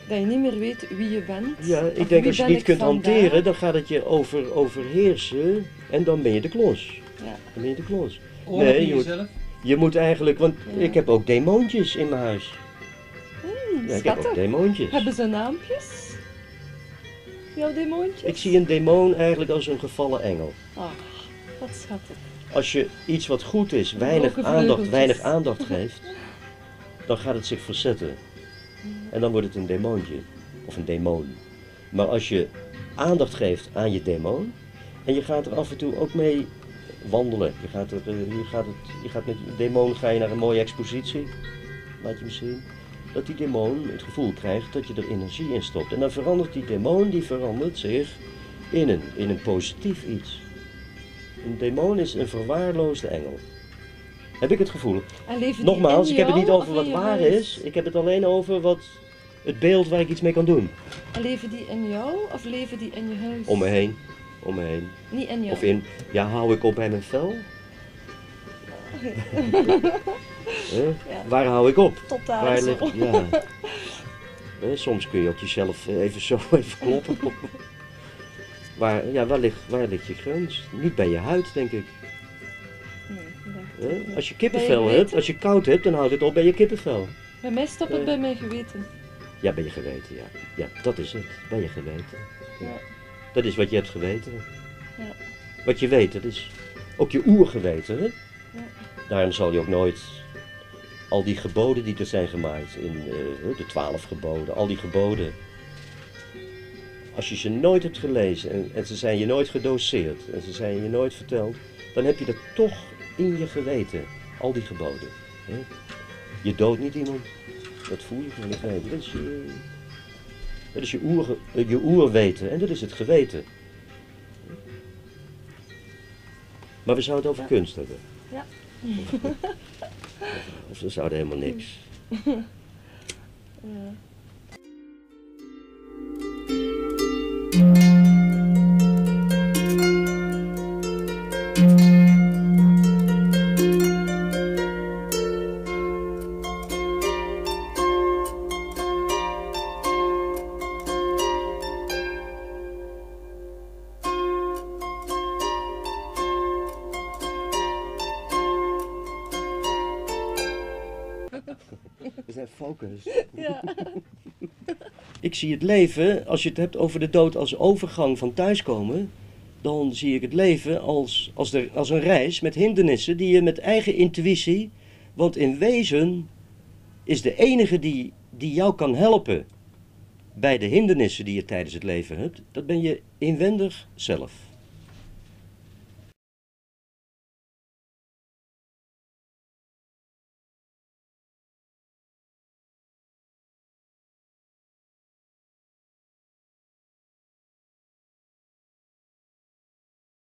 Dat je niet meer weet wie je bent. Ja, ik Of denk wie als je ben niet ik kunt vandaag. hanteren, dan gaat het je over, overheersen en dan ben je de klos. Ja. Dan ben je de klos. Oorlog Nee, in je moet, jezelf. je moet eigenlijk, want Ja. ik heb ook demoontjes in mijn huis. Hmm, Ja, ik heb ook schattig. demoontjes. Hebben ze naampjes? Jouw demoontjes? Ik zie een demon eigenlijk als een gevallen engel. Ah, wat schattig. Als je iets wat goed is, weinig Broken aandacht, vleugeltjes. weinig aandacht geeft, dan gaat het zich verzetten. En dan wordt het een demoontje. Of een demon. Maar als je aandacht geeft aan je demon, en je gaat er af en toe ook mee wandelen. Je gaat, er, eh, je gaat, het, je gaat met je demon ga je naar een mooie expositie, laat je me zien. Dat die demon het gevoel krijgt dat je er energie in stopt. En dan verandert die demon, die verandert zich in een, in een positief iets. Een demon is een verwaarloosde engel. Heb ik het gevoel. En leven die Nogmaals, in ik heb het niet jou over of wat in je waar huis? is. Ik heb het alleen over wat, het beeld waar ik iets mee kan doen. En leven die in jou of leven die in je huis? Om me heen. Om me heen. Niet in jou. Of in, ja, hou ik op bij mijn vel? Hè? Ja. Waar hou ik op? Totaal Waar zo. ligt, ja. Hè, soms kun je ook jezelf even zo even kloppen. Waar, ja, waar, ligt, waar ligt je grens? Niet bij je huid, denk ik. Nee, dat denk ik Hè? niet. Als je Bij kippenvel je hebt, geweten? als je koud hebt, dan houdt het op bij je kippenvel. Bij mij stopt het Nee. bij mijn geweten. Ja, bij je geweten, ja. Ja, dat is het. Bij je geweten. Ja. Ja. Dat is wat je hebt geweten. Ja. Wat je weet, dat is ook je oergeweten. Hè? Ja. Daarom zal je ook nooit al die geboden die er zijn gemaakt in uh, de twaalf geboden, al die geboden. Als je ze nooit hebt gelezen en, en ze zijn je nooit gedoseerd en ze zijn je nooit verteld, dan heb je dat toch in je geweten, al die geboden. Hè? Je doodt niet iemand, dat voel je gewoon in geweten. Dat is je, dat is je, oer, je oerweten en dat is het geweten. Maar we zouden het over Ja. kunst hebben. Ja. Of we zouden helemaal niks. Ja. We zijn focus. Ja. Ik zie het leven, als je het hebt over de dood als overgang van thuiskomen, dan zie ik het leven als, als, de, als een reis met hindernissen die je met eigen intuïtie, want in wezen is de enige die, die jou kan helpen bij de hindernissen die je tijdens het leven hebt, dat ben je inwendig zelf.